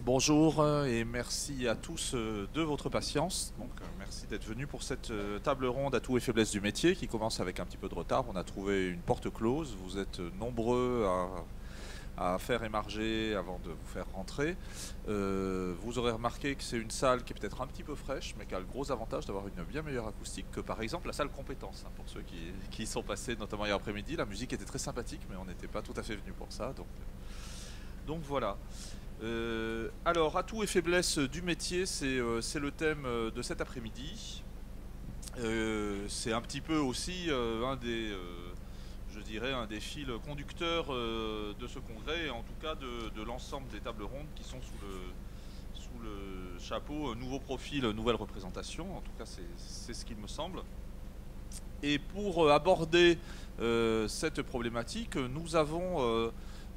Bonjour et merci à tous de votre patience. Donc, merci d'être venus pour cette table ronde atouts et faiblesses du métier qui commence avec un petit peu de retard. On a trouvé une porte close. Vous êtes nombreux à faire émarger avant de vous faire rentrer. Vous aurez remarqué que c'est une salle qui est peut-être un petit peu fraîche, mais qui a le gros avantage d'avoir une bien meilleure acoustique que par exemple la salle compétence. Pour ceux qui y sont passés, notamment hier après-midi, la musique était très sympathique, mais on n'était pas tout à fait venu pour ça. Donc voilà. Alors, atouts et faiblesses du métier, c'est le thème de cet après-midi. C'est un petit peu aussi je dirais, un des fils conducteurs de ce congrès, et en tout cas de l'ensemble des tables rondes qui sont sous le chapeau nouveau profil, nouvelle représentation. En tout cas, c'est ce qu'il me semble. Et pour aborder cette problématique, nous avons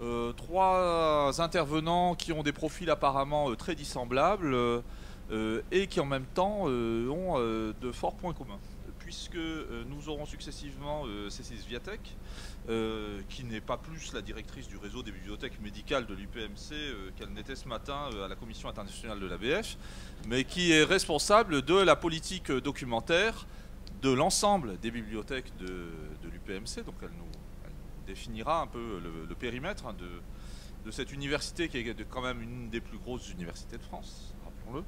trois intervenants qui ont des profils apparemment très dissemblables et qui en même temps ont de forts points communs. Puisque nous aurons successivement Cécile Sviatek, qui n'est pas plus la directrice du réseau des bibliothèques médicales de l'UPMC qu'elle n'était ce matin à la Commission internationale de l'ABF, mais qui est responsable de la politique documentaire de l'ensemble des bibliothèques de l'UPMC. Donc elle nous définira un peu le périmètre de cette université qui est quand même une des plus grosses universités de France, rappelons-le.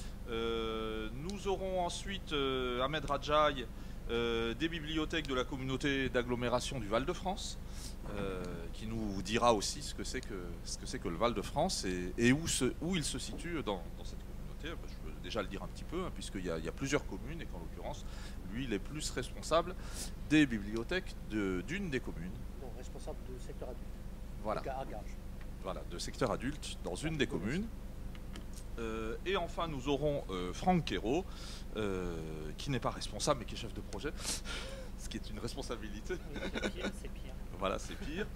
Nous aurons ensuite Ahmed Radjaï des bibliothèques de la communauté d'agglomération du Val-de-France, qui nous dira aussi ce que c'est que le Val-de-France et où il se situe dans cette communauté. Je peux déjà le dire un petit peu, puisqu'il y a plusieurs communes et qu'en l'occurrence, lui, il est plus responsable des bibliothèques d'une des communes. Non, responsable de secteur adulte. Voilà. Voilà, de secteur adulte dans une des communes. Et enfin, nous aurons Franck Quérault, qui n'est pas responsable, mais qui est chef de projet, ce qui est une responsabilité. C'est pire. Voilà, c'est pire.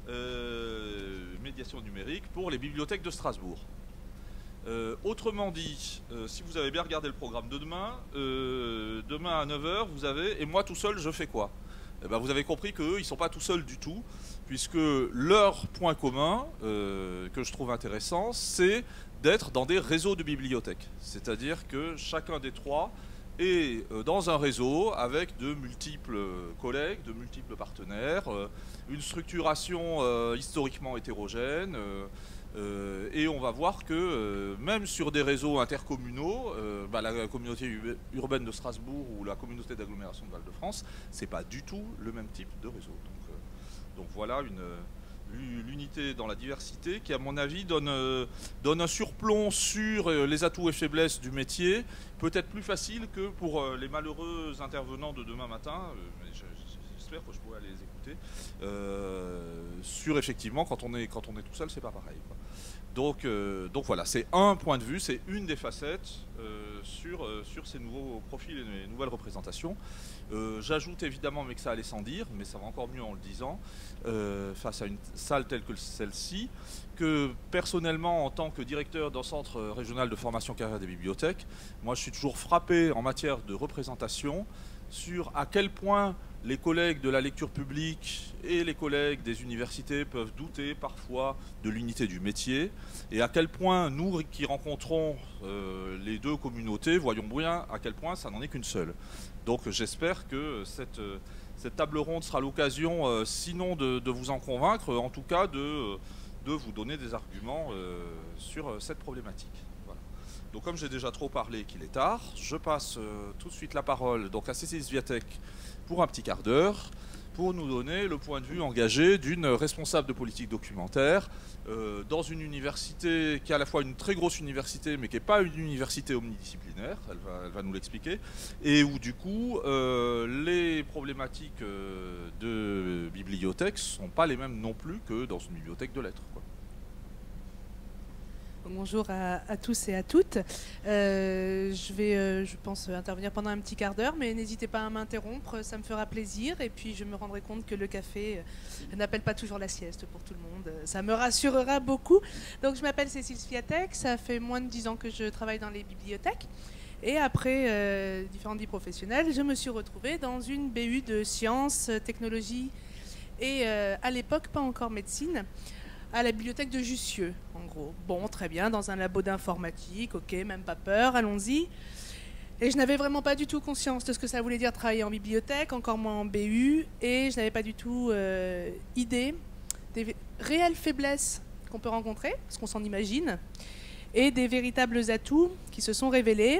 Médiation numérique pour les bibliothèques de Strasbourg. Autrement dit, si vous avez bien regardé le programme de demain, demain à 9h, vous avez « Et moi tout seul, je fais quoi ?» Eh ben, vous avez compris qu'eux, ils ne sont pas tout seuls du tout, puisque leur point commun, que je trouve intéressant, c'est d'être dans des réseaux de bibliothèques. C'est-à-dire que chacun des trois est dans un réseau avec de multiples collègues, de multiples partenaires, une structuration historiquement hétérogène, et on va voir que même sur des réseaux intercommunaux, la communauté urbaine de Strasbourg ou la communauté d'agglomération de Val-de-France, c'est pas du tout le même type de réseau. Donc voilà l'unité dans la diversité qui, à mon avis, donne un surplomb sur les atouts et faiblesses du métier, peut-être plus facile que pour les malheureux intervenants de demain matin, mais j'espère que je pourrai les écouter, sur effectivement, quand on est tout seul, c'est pas pareil, quoi. Donc voilà, c'est un point de vue, c'est une des facettes sur ces nouveaux profils et nouvelles représentations. J'ajoute évidemment, mais que ça allait sans dire, mais ça va encore mieux en le disant, face à une salle telle que celle-ci, que personnellement, en tant que directeur d'un centre régional de formation carrière des bibliothèques, moi je suis toujours frappé en matière de représentation sur à quel point les collègues de la lecture publique et les collègues des universités peuvent douter parfois de l'unité du métier, et à quel point nous qui rencontrons les deux communautés voyons bien à quel point ça n'en est qu'une seule. Donc j'espère que cette table ronde sera l'occasion, sinon de vous en convaincre, en tout cas de vous donner des arguments sur cette problématique. Voilà. Donc comme j'ai déjà trop parlé et qu'il est tard, je passe tout de suite la parole donc, à Cécile Sviatek pour un petit quart d'heure, pour nous donner le point de vue engagé d'une responsable de politique documentaire dans une université qui est à la fois une très grosse université, mais qui n'est pas une université omnidisciplinaire, elle va nous l'expliquer, et où du coup les problématiques de bibliothèque ne sont pas les mêmes non plus que dans une bibliothèque de lettres, quoi. Bonjour à tous et à toutes. Je vais, je pense, intervenir pendant un petit quart d'heure, mais n'hésitez pas à m'interrompre, ça me fera plaisir. Et puis je me rendrai compte que le café n'appelle pas toujours la sieste pour tout le monde. Ça me rassurera beaucoup. Donc je m'appelle Cécile Sviatek, ça fait moins de 10 ans que je travaille dans les bibliothèques. Et après différentes vies professionnelles, je me suis retrouvée dans une BU de sciences, technologies et à l'époque pas encore médecine, à la bibliothèque de Jussieu, en gros. Bon, très bien, dans un labo d'informatique, ok, même pas peur, allons-y. Et je n'avais vraiment pas du tout conscience de ce que ça voulait dire travailler en bibliothèque, encore moins en BU, et je n'avais pas du tout idée des réelles faiblesses qu'on peut rencontrer, parce qu'on s'en imagine, et des véritables atouts qui se sont révélés,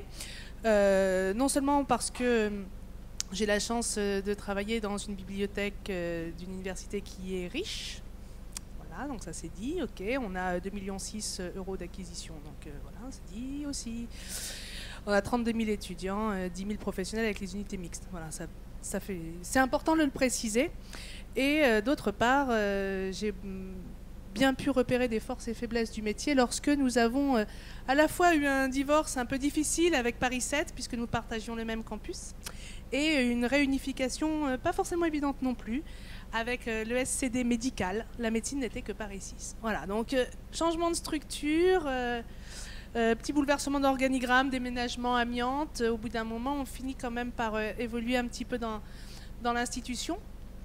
non seulement parce que j'ai la chance de travailler dans une bibliothèque d'une université qui est riche. Voilà, donc ça c'est dit, ok, on a 2,6 millions € d'acquisition, donc voilà, c'est dit aussi. On a 32 000 étudiants, 10 000 professionnels avec les unités mixtes. Voilà, ça fait, c'est important de le préciser. Et d'autre part, j'ai bien pu repérer des forces et faiblesses du métier lorsque nous avons à la fois eu un divorce un peu difficile avec Paris 7, puisque nous partagions le même campus, et une réunification pas forcément évidente non plus, avec le SCD médical. La médecine n'était que Paris 6. Voilà, donc changement de structure, petit bouleversement d'organigramme, déménagement amiante. Au bout d'un moment, on finit quand même par évoluer un petit peu dans l'institution.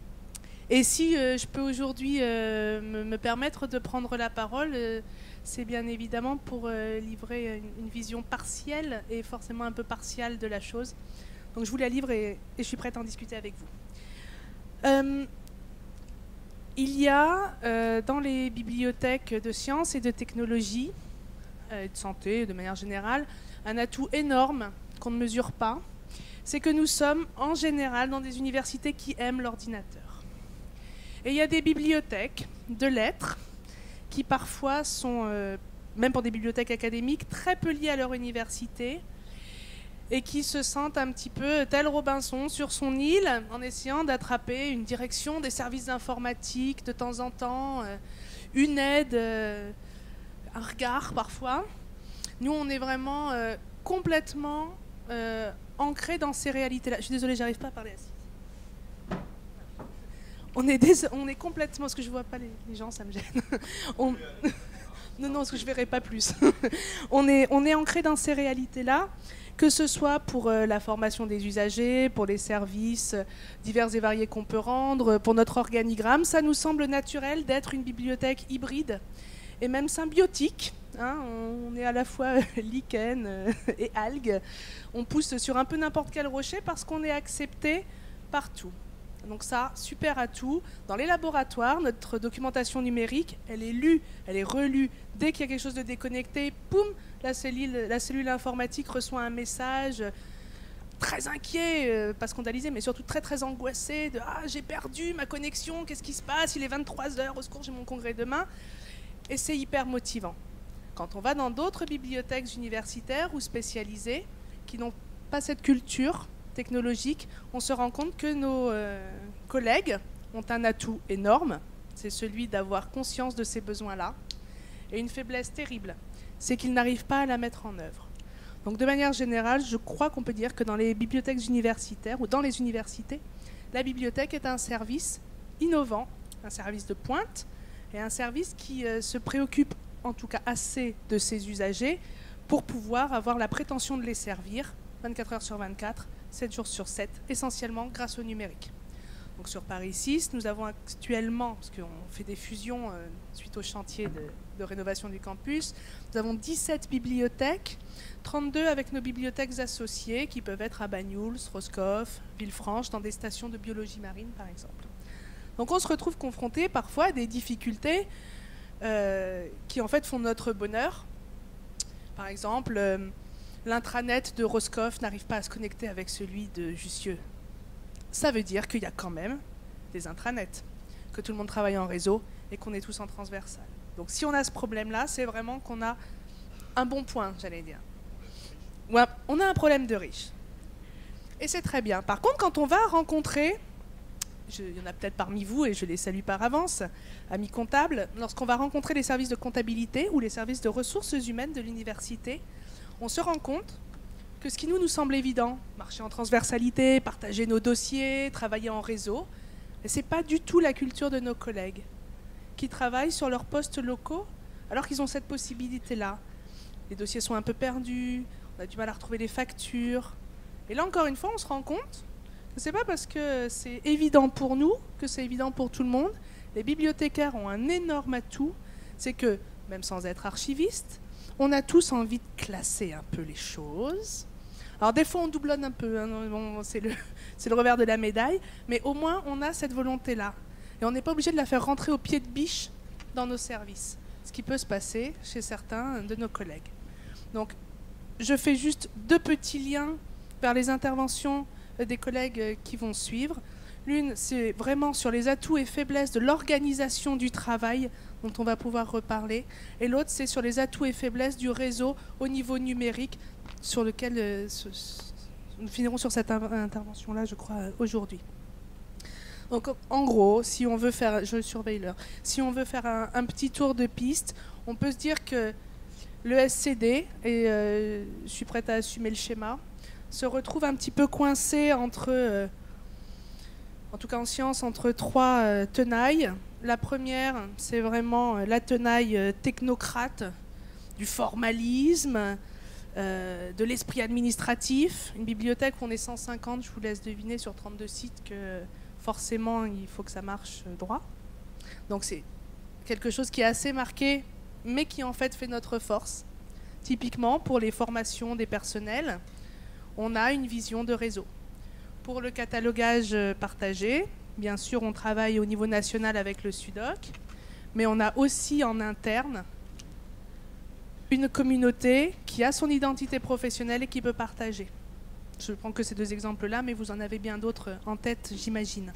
Et si je peux aujourd'hui me permettre de prendre la parole, c'est bien évidemment pour livrer une vision partielle et forcément un peu partiale de la chose. Donc je vous la livre et je suis prête à en discuter avec vous. Il y a dans les bibliothèques de sciences et de technologie, de santé de manière générale, un atout énorme qu'on ne mesure pas. C'est que nous sommes en général dans des universités qui aiment l'ordinateur. Et il y a des bibliothèques de lettres qui parfois sont, même pour des bibliothèques académiques, très peu liées à leur université et qui se sentent un petit peu tel Robinson sur son île en essayant d'attraper une direction des services d'informatique de temps en temps, une aide, un regard parfois. Nous, on est vraiment complètement ancrés dans ces réalités-là. Je suis désolée, j'arrive pas à parler assise. On est complètement... Parce que je vois pas les gens, ça me gêne. Non, parce que je verrai pas plus. On est ancré dans ces réalités-là, que ce soit pour la formation des usagers, pour les services divers et variés qu'on peut rendre, pour notre organigramme. Ça nous semble naturel d'être une bibliothèque hybride et même symbiotique. Hein, on est à la fois lichen et algues. On pousse sur un peu n'importe quel rocher parce qu'on est accepté partout. Donc ça, super atout. Dans les laboratoires, notre documentation numérique, elle est lue, elle est relue. Dès qu'il y a quelque chose de déconnecté, poum, la cellule informatique reçoit un message très inquiet, pas scandalisé, mais surtout très très angoissé, de « Ah, j'ai perdu ma connexion, qu'est-ce qui se passe? Il est 23h, au secours, j'ai mon congrès demain ». Et c'est hyper motivant. Quand on va dans d'autres bibliothèques universitaires ou spécialisées qui n'ont pas cette culture technologique, on se rend compte que nos collègues ont un atout énorme, c'est celui d'avoir conscience de ces besoins-là, et une faiblesse terrible, c'est qu'ils n'arrivent pas à la mettre en œuvre. Donc de manière générale, je crois qu'on peut dire que dans les bibliothèques universitaires ou dans les universités, la bibliothèque est un service innovant, un service de pointe, et un service qui se préoccupe en tout cas assez de ses usagers pour pouvoir avoir la prétention de les servir 24 heures sur 24, 7 jours sur 7, essentiellement grâce au numérique. Donc sur Paris 6, nous avons actuellement, parce qu'on fait des fusions suite au chantier de rénovation du campus, nous avons 17 bibliothèques, 32 avec nos bibliothèques associées qui peuvent être à Banyuls, Roscoff, Villefranche, dans des stations de biologie marine par exemple. Donc on se retrouve confronté parfois à des difficultés qui en fait font notre bonheur. Par exemple, l'intranet de Roscoff n'arrive pas à se connecter avec celui de Jussieu. Ça veut dire qu'il y a quand même des intranets, que tout le monde travaille en réseau et qu'on est tous en transversal. Donc si on a ce problème-là, c'est vraiment qu'on a un bon point, j'allais dire. Ouais, on a un problème de riche. Et c'est très bien. Par contre, quand on va rencontrer, il y en a peut-être parmi vous, et je les salue par avance, amis comptables, lorsqu'on va rencontrer les services de comptabilité ou les services de ressources humaines de l'université, on se rend compte que ce qui nous semble évident, marcher en transversalité, partager nos dossiers, travailler en réseau, ce n'est pas du tout la culture de nos collègues qui travaillent sur leurs postes locaux alors qu'ils ont cette possibilité-là. Les dossiers sont un peu perdus, on a du mal à retrouver les factures. Et là, encore une fois, on se rend compte que ce n'est pas parce que c'est évident pour nous que c'est évident pour tout le monde. Les bibliothécaires ont un énorme atout, c'est que, même sans être archiviste, on a tous envie de classer un peu les choses. Alors des fois on doublonne un peu, hein, bon, c'est le revers de la médaille, mais au moins on a cette volonté-là. Et on n'est pas obligé de la faire rentrer au pied de biche dans nos services, ce qui peut se passer chez certains de nos collègues. Donc je fais juste 2 petits liens vers les interventions des collègues qui vont suivre. L'une, c'est vraiment sur les atouts et faiblesses de l'organisation du travail, dont on va pouvoir reparler. Et l'autre, c'est sur les atouts et faiblesses du réseau au niveau numérique, sur lequel nous finirons sur cette intervention-là, je crois, aujourd'hui. Donc, en gros, si on veut faire, je surveille l'heure, si on veut faire un petit tour de piste, on peut se dire que le SCD, et je suis prête à assumer le schéma, se retrouve un petit peu coincé entre, en tout cas en sciences, entre 3 tenailles. La première, c'est vraiment la tenaille technocrate, du formalisme, de l'esprit administratif. Une bibliothèque où on est 150, je vous laisse deviner sur 32 sites que forcément il faut que ça marche droit. Donc c'est quelque chose qui est assez marqué, mais qui en fait fait notre force. Typiquement, pour les formations des personnels, on a une vision de réseau. Pour le catalogage partagé, bien sûr, on travaille au niveau national avec le SUDOC, mais on a aussi en interne une communauté qui a son identité professionnelle et qui peut partager. Je ne prends que ces 2 exemples-là, mais vous en avez bien d'autres en tête, j'imagine.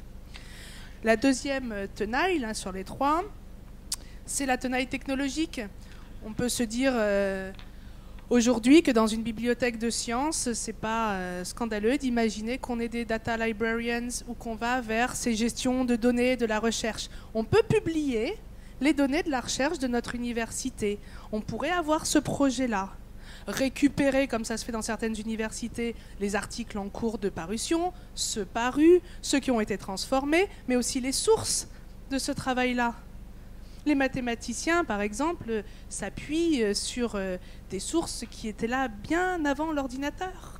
La deuxième tenaille, là, sur les 3, c'est la tenaille technologique. On peut se dire aujourd'hui que dans une bibliothèque de sciences, ce n'est pas scandaleux d'imaginer qu'on ait des data librarians ou qu'on va vers ces gestions de données de la recherche. On peut publier les données de la recherche de notre université. On pourrait avoir ce projet-là. Récupérer, comme ça se fait dans certaines universités, les articles en cours de parution, ceux parus, ceux qui ont été transformés, mais aussi les sources de ce travail-là. Les mathématiciens, par exemple, s'appuient sur des sources qui étaient là bien avant l'ordinateur.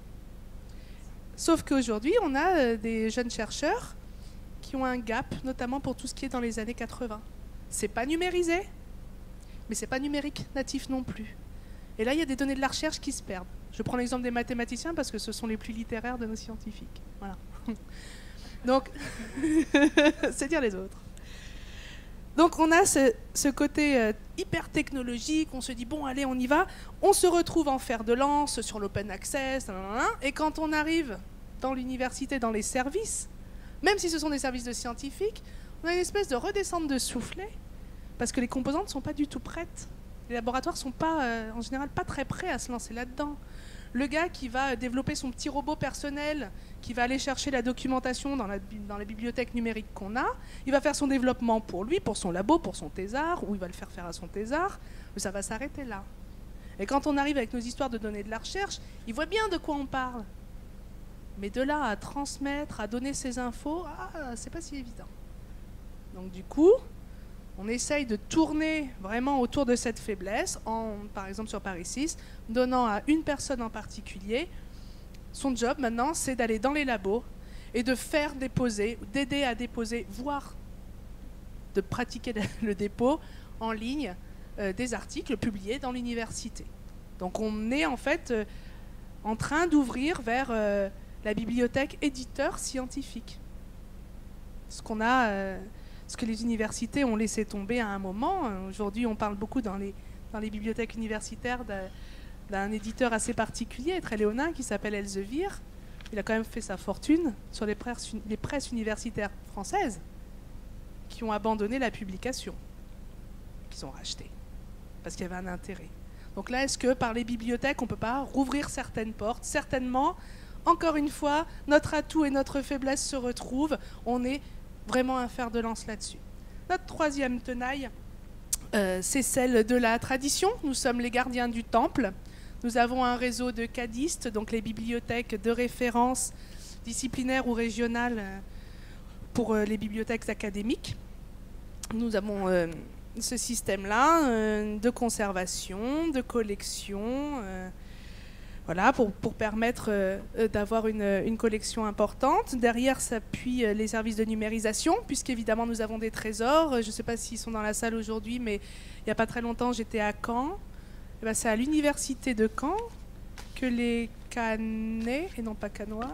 Sauf qu'aujourd'hui, on a des jeunes chercheurs qui ont un gap, notamment pour tout ce qui est dans les années 80. C'est pas numérisé, mais c'est pas numérique natif non plus. Et là, il y a des données de la recherche qui se perdent. Je prends l'exemple des mathématiciens parce que ce sont les plus littéraires de nos scientifiques. Voilà. Donc, c'est dire les autres. Donc on a ce côté hyper technologique, on se dit bon allez on y va, on se retrouve en fer de lance sur l'open access, et quand on arrive dans l'université, dans les services, même si ce sont des services de scientifiques, on a une espèce de redescente de soufflet, parce que les composantes ne sont pas du tout prêtes. Les laboratoires ne sont pas, en général pas très prêts à se lancer là-dedans. Le gars qui va développer son petit robot personnel, qui va aller chercher la documentation dans la bibliothèque numérique qu'on a, il va faire son développement pour lui, pour son labo, pour son thésard, ou il va le faire faire à son thésard, mais ça va s'arrêter là. Et quand on arrive avec nos histoires de données de la recherche, il voit bien de quoi on parle. Mais de là à transmettre, à donner ces infos, c'est pas si évident. Donc du coup, on essaye de tourner vraiment autour de cette faiblesse, par exemple sur Paris 6, donnant à une personne en particulier, son job maintenant, c'est d'aller dans les labos et de faire déposer, d'aider à déposer, voire de pratiquer le dépôt en ligne des articles publiés dans l'université. Donc on est en fait en train d'ouvrir vers la bibliothèque éditeur scientifique. Ce que les universités ont laissé tomber à un moment. Aujourd'hui, on parle beaucoup dans les bibliothèques universitaires d'un éditeur assez particulier, très léonin, qui s'appelle Elsevier. Il a quand même fait sa fortune sur les presses universitaires françaises qui ont abandonné la publication, qu'ils ont racheté, parce qu'il y avait un intérêt. Donc là, est-ce que par les bibliothèques, on ne peut pas rouvrir certaines portes? Certainement, encore une fois, notre atout et notre faiblesse se retrouvent. On est vraiment un fer de lance là-dessus. Notre troisième tenaille, c'est celle de la tradition. Nous sommes les gardiens du temple. Nous avons un réseau de cadistes, donc les bibliothèques de référence disciplinaires ou régionales pour les bibliothèques académiques. Nous avons ce système-là de conservation, de collection, Voilà, pour permettre d'avoir une collection importante. Derrière s'appuient les services de numérisation, puisqu'évidemment nous avons des trésors. Je ne sais pas s'ils sont dans la salle aujourd'hui, mais il n'y a pas très longtemps j'étais à Caen. Et ben, c'est à l'université de Caen que les Canais, et non pas Canois,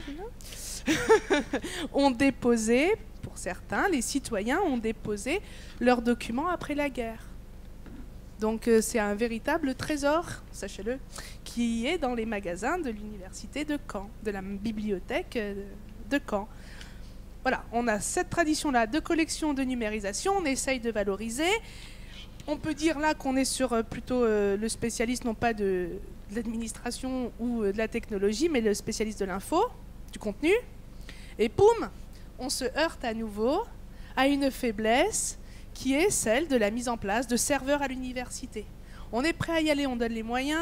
ont déposé, pour certains, les citoyens ont déposé leurs documents après la guerre. Donc c'est un véritable trésor, sachez-le, qui est dans les magasins de l'université de Caen, de la bibliothèque de Caen. Voilà, on a cette tradition-là de collection, de numérisation, on essaye de valoriser. On peut dire là qu'on est sur plutôt le spécialiste, non pas de l'administration ou de la technologie, mais le spécialiste de l'info, du contenu. Et poum, on se heurte à nouveau à une faiblesse qui est celle de la mise en place de serveurs à l'université. On est prêt à y aller, on donne les moyens,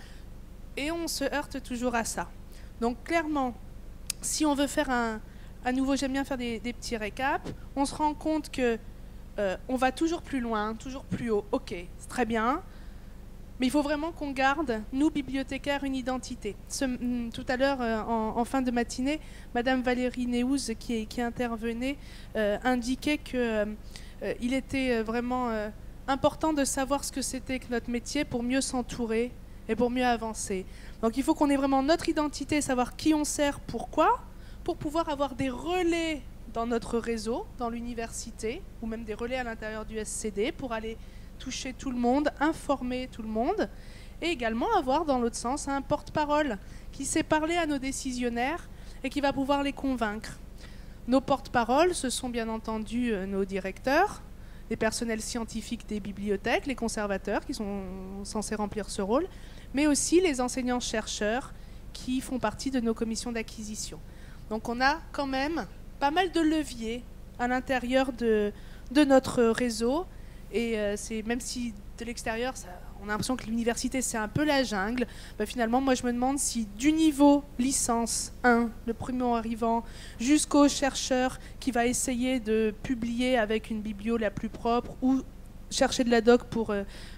et on se heurte toujours à ça. Donc clairement, si on veut faire à nouveau, j'aime bien faire des petits récaps, on se rend compte que on va toujours plus loin, toujours plus haut. Ok, c'est très bien, mais il faut vraiment qu'on garde, nous bibliothécaires, une identité. Tout à l'heure, en fin de matinée, Madame Valérie Néouz, qui intervenait, indiquait que il était vraiment important de savoir ce que c'était que notre métier pour mieux s'entourer et pour mieux avancer. Donc il faut qu'on ait vraiment notre identité, savoir qui on sert, pourquoi, pour pouvoir avoir des relais dans notre réseau, dans l'université, ou même des relais à l'intérieur du SCD pour aller toucher tout le monde, informer tout le monde, et également avoir dans l'autre sens un porte-parole qui sait parler à nos décisionnaires et qui va pouvoir les convaincre. Nos porte-paroles, ce sont bien entendu nos directeurs, les personnels scientifiques des bibliothèques, les conservateurs qui sont censés remplir ce rôle, mais aussi les enseignants-chercheurs qui font partie de nos commissions d'acquisition. Donc on a quand même pas mal de leviers à l'intérieur de notre réseau, et c'est, même si de l'extérieur, on a l'impression que l'université c'est un peu la jungle, finalement moi je me demande si du niveau licence 1, le primo arrivant, jusqu'au chercheur qui va essayer de publier avec une biblio la plus propre ou chercher de la doc pour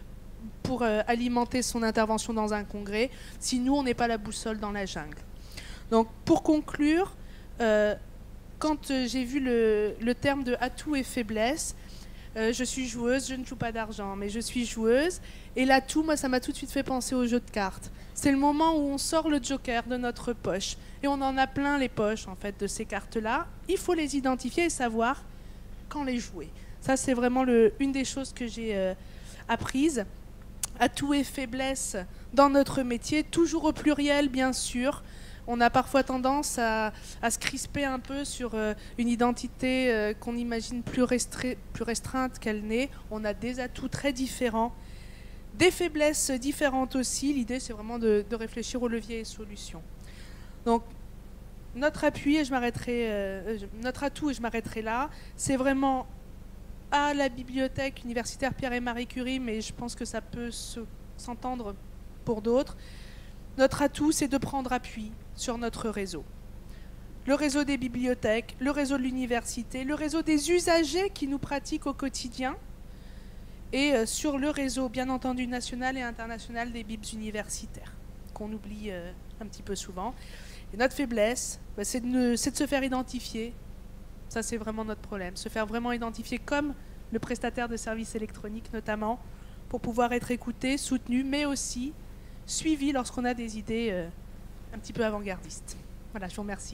alimenter son intervention dans un congrès, si nous on n'est pas la boussole dans la jungle. Donc pour conclure, quand j'ai vu le terme de atout et faiblesse, je suis joueuse, je ne joue pas d'argent, mais je suis joueuse. Et l'atout, moi, ça m'a tout de suite fait penser au jeu de cartes. C'est le moment où on sort le joker de notre poche. Et on en a plein les poches, en fait, de ces cartes-là. Il faut les identifier et savoir quand les jouer. Ça, c'est vraiment une des choses que j'ai apprises. Atout et faiblesse dans notre métier, toujours au pluriel, bien sûr. On a parfois tendance à se crisper un peu sur une identité qu'on imagine plus restreinte qu'elle n'est. On a des atouts très différents, des faiblesses différentes aussi. L'idée, c'est vraiment de réfléchir aux leviers et solutions. Donc, notre appui, et je m'arrêterai, notre atout, et je m'arrêterai là, c'est vraiment à la bibliothèque universitaire Pierre et Marie Curie, mais je pense que ça peut s'entendre pour d'autres. Notre atout, c'est de prendre appui sur notre réseau. Le réseau des bibliothèques, le réseau de l'université, le réseau des usagers qui nous pratiquent au quotidien, et sur le réseau, bien entendu, national et international des bibs universitaires, qu'on oublie un petit peu souvent. Et notre faiblesse, c'est de se faire identifier. Ça, c'est vraiment notre problème. Se faire vraiment identifier comme le prestataire de services électroniques, notamment, pour pouvoir être écouté, soutenu, mais aussi suivi lorsqu'on a des idées un petit peu avant-gardistes. Voilà, je vous remercie.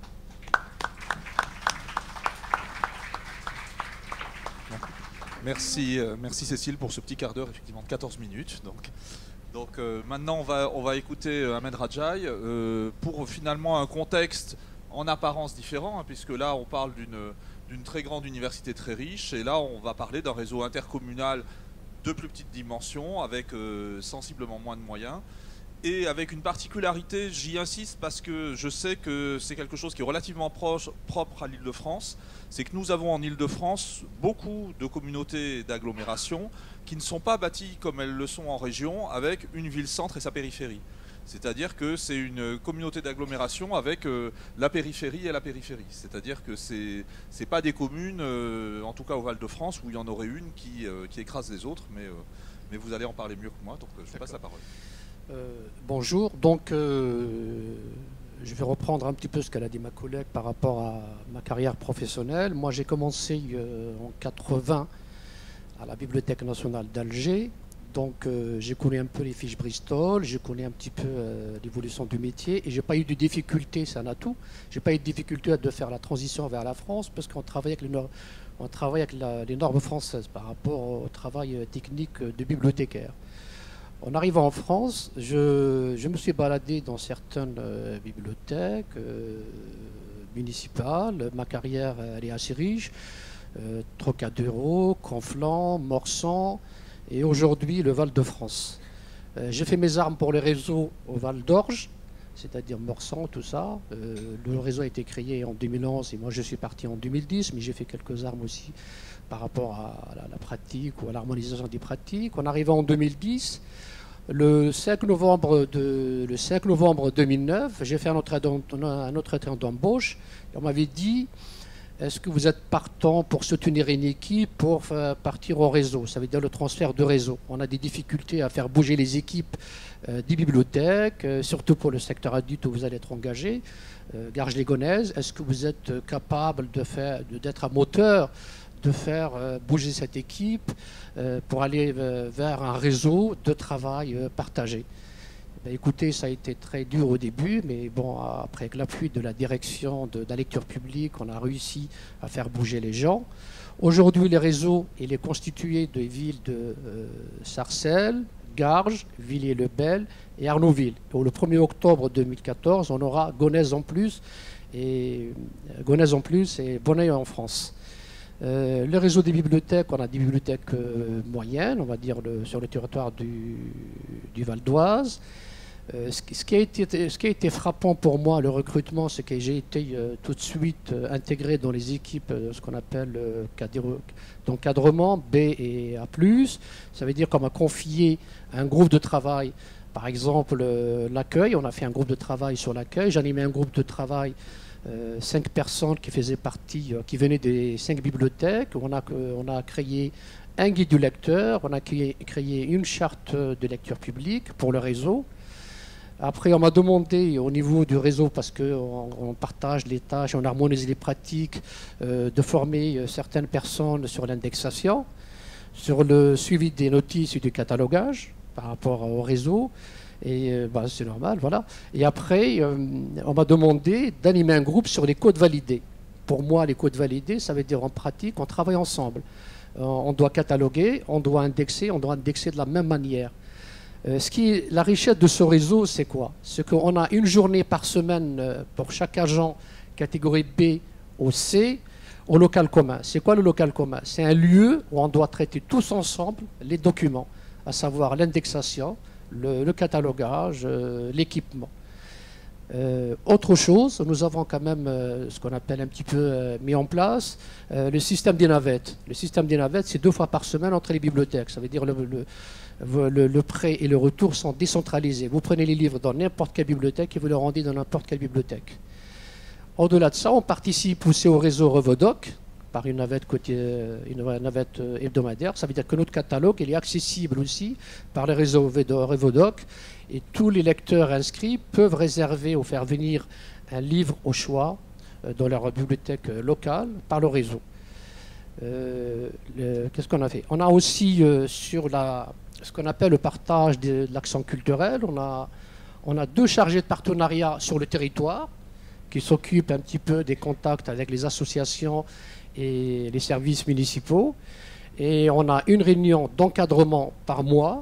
Merci Cécile pour ce petit quart d'heure, effectivement de 14 minutes. Donc maintenant on va écouter Ahmed Rajai pour finalement un contexte en apparence différent, puisque là on parle d'une très grande université très riche, et là on va parler d'un réseau intercommunal de plus petite dimension avec sensiblement moins de moyens. Et avec une particularité, j'y insiste parce que je sais que c'est quelque chose qui est relativement propre à l'Île-de-France, c'est que nous avons en Île-de-France beaucoup de communautés d'agglomération qui ne sont pas bâties comme elles le sont en région, avec une ville-centre et sa périphérie. C'est-à-dire que c'est une communauté d'agglomération avec la périphérie et la périphérie. C'est-à-dire que c'est pas des communes, en tout cas au Val-de-France, où il y en aurait une qui écrase les autres, mais vous allez en parler mieux que moi, donc je vous passe la parole. Bonjour. Donc, je vais reprendre un petit peu ce qu'elle a dit ma collègue par rapport à ma carrière professionnelle. Moi, j'ai commencé en 80 à la Bibliothèque nationale d'Alger. Donc, j'ai connu un peu les fiches Bristol, j'ai connu un petit peu l'évolution du métier et j'ai pas eu de difficulté, c'est un atout. J'ai pas eu de difficulté de faire la transition vers la France parce qu'on travaille avec les normes françaises par rapport au travail technique de bibliothécaire. En arrivant en France, je me suis baladé dans certaines bibliothèques municipales. Ma carrière, elle est assez riche. Trocadéro, Conflans, Morsan et aujourd'hui le Val-de-France. J'ai fait mes armes pour les réseaux au Val d'Orge, c'est-à-dire Morsan, tout ça. Le réseau a été créé en 2011 et moi je suis parti en 2010, mais j'ai fait quelques armes aussi par rapport à la pratique ou à l'harmonisation des pratiques. En arrivant en 2010, le 5 novembre 2009, j'ai fait un entretien d'embauche. On m'avait dit, est-ce que vous êtes partant pour soutenir une équipe pour partir au réseau? Ça veut dire le transfert de réseau. On a des difficultés à faire bouger les équipes des bibliothèques, surtout pour le secteur adulte où vous allez être engagé. Garges-les-Gonesse, est-ce que vous êtes capable d'être un moteur, de faire bouger cette équipe pour aller vers un réseau de travail partagé? Écoutez, ça a été très dur au début, mais bon, après l'appui de la direction de la lecture publique, on a réussi à faire bouger les gens. Aujourd'hui, le réseau il est constitué des villes de Sarcelles, Garges, Villiers-le-Bel et Arnouville. Le 1er octobre 2014, on aura Gonesse en plus et Bonneuil en France. Le réseau des bibliothèques, on a des bibliothèques moyennes, on va dire sur le territoire du Val d'Oise. Ce qui a été frappant pour moi, le recrutement, c'est que j'ai été tout de suite intégré dans les équipes, ce qu'on appelle d'encadrement B et A+. Ça veut dire qu'on m'a confié un groupe de travail, par exemple l'accueil, on a fait un groupe de travail sur l'accueil, j'animais un groupe de travail 5 personnes qui faisaient partie, qui venaient des 5 bibliothèques. On a créé un guide du lecteur, on a créé une charte de lecture publique pour le réseau. Après, on m'a demandé au niveau du réseau, parce qu'on partage les tâches, on harmonise les pratiques, de former certaines personnes sur l'indexation, sur le suivi des notices et du catalogage par rapport au réseau. Et c'est normal, voilà. Et après, on m'a demandé d'animer un groupe sur les codes validés. Pour moi, les codes validés, ça veut dire en pratique, on travaille ensemble. On doit cataloguer, on doit indexer de la même manière. La richesse de ce réseau, c'est quoi? C'est qu'on a une journée par semaine pour chaque agent catégorie B au C au local commun. C'est quoi le local commun? C'est un lieu où on doit traiter tous ensemble les documents, à savoir l'indexation, le catalogage, l'équipement. Autre chose, nous avons quand même ce qu'on appelle un petit peu mis en place le système des navettes. Le système des navettes, c'est 2 fois par semaine entre les bibliothèques. Ça veut dire le prêt et le retour sont décentralisés. Vous prenez les livres dans n'importe quelle bibliothèque et vous les rendez dans n'importe quelle bibliothèque. Au-delà de ça, on participe aussi au réseau Revodoc par une navette hebdomadaire. Ça veut dire que notre catalogue il est accessible aussi par le réseau Revodoc et tous les lecteurs inscrits peuvent réserver ou faire venir un livre au choix dans leur bibliothèque locale par le réseau. Qu'est-ce qu'on a fait? On a aussi sur ce qu'on appelle le partage de l'action culturelle, on a 2 chargés de partenariat sur le territoire qui s'occupent un petit peu des contacts avec les associations et les services municipaux. Et on a une réunion d'encadrement par mois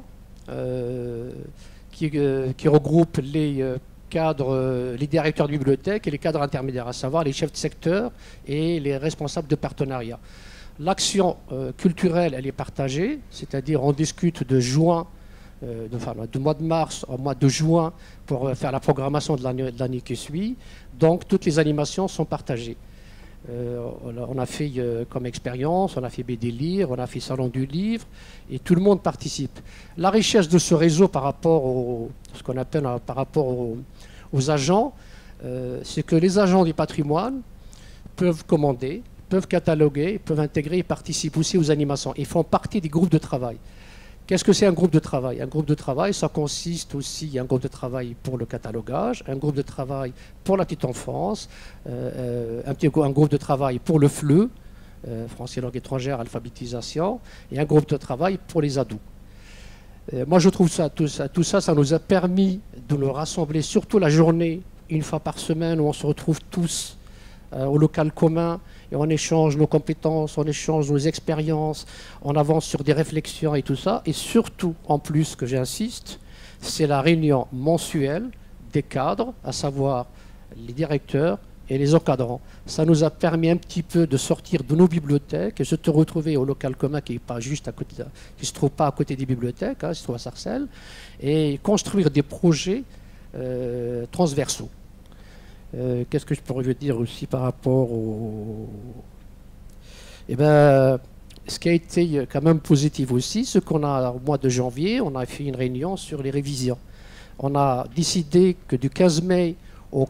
qui regroupe les cadres, les directeurs de bibliothèque et les cadres intermédiaires, à savoir les chefs de secteur et les responsables de partenariat. L'action culturelle, elle est partagée, c'est-à-dire on discute de juin, du mois de mars au mois de juin pour faire la programmation de l'année qui suit. Donc toutes les animations sont partagées. On a fait comme expérience, on a fait BD Lire, on a fait Salon du Livre, et tout le monde participe. La richesse de ce réseau par rapport ce qu'on appelle par rapport aux agents, c'est que les agents du patrimoine peuvent commander, peuvent cataloguer, peuvent intégrer et participent aussi aux animations. Ils font partie des groupes de travail. Qu'est-ce que c'est un groupe de travail? Un groupe de travail, ça consiste aussi, un groupe de travail pour le catalogage, un groupe de travail pour la petite enfance, un groupe de travail pour le FLE, français langue étrangère, alphabétisation, et un groupe de travail pour les ados. Moi, je trouve tout ça, ça nous a permis de nous rassembler, surtout la journée, une fois par semaine, où on se retrouve tous au local commun, et on échange nos compétences, on échange nos expériences, on avance sur des réflexions et tout ça. Et surtout, en plus, que j'insiste, c'est la réunion mensuelle des cadres, à savoir les directeurs et les encadrants. Ça nous a permis un petit peu de sortir de nos bibliothèques et de se retrouver au local commun qui est pas juste à côté, qui se trouve pas à côté des bibliothèques, qui se trouve à Sarcelles, et construire des projets transversaux. Qu'est-ce que je pourrais dire aussi par rapport au... Eh ben, ce qui a été quand même positif aussi, c'est qu'on a, au mois de janvier, on a fait une réunion sur les révisions. On a décidé que du 15 mai au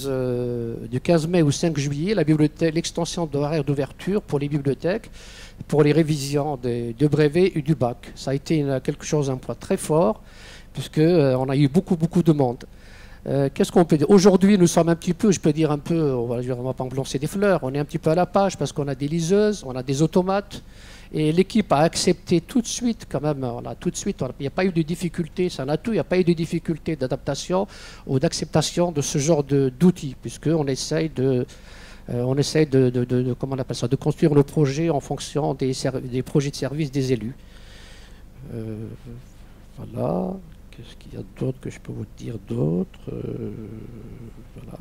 5 juillet, l'extension de l'horaire d'ouverture pour les bibliothèques, pour les révisions de brevet et du bac. Ça a été quelque chose, un point très fort, puisqu'on a eu beaucoup de monde. Qu'est-ce qu'on peut dire? Aujourd'hui, nous sommes un petit peu, je peux dire un peu, on va pas me lancer des fleurs, on est un petit peu à la page parce qu'on a des liseuses, on a des automates, et l'équipe a accepté tout de suite, quand même, il n'y a pas eu de difficulté, c'est un atout, il n'y a pas eu de difficulté d'adaptation ou d'acceptation de ce genre d'outils, puisqu'on essaye comment on appelle ça, de construire le projet en fonction des projets de service des élus. Voilà. Qu'est-ce qu'il y a d'autre que je peux vous dire d'autre? Voilà.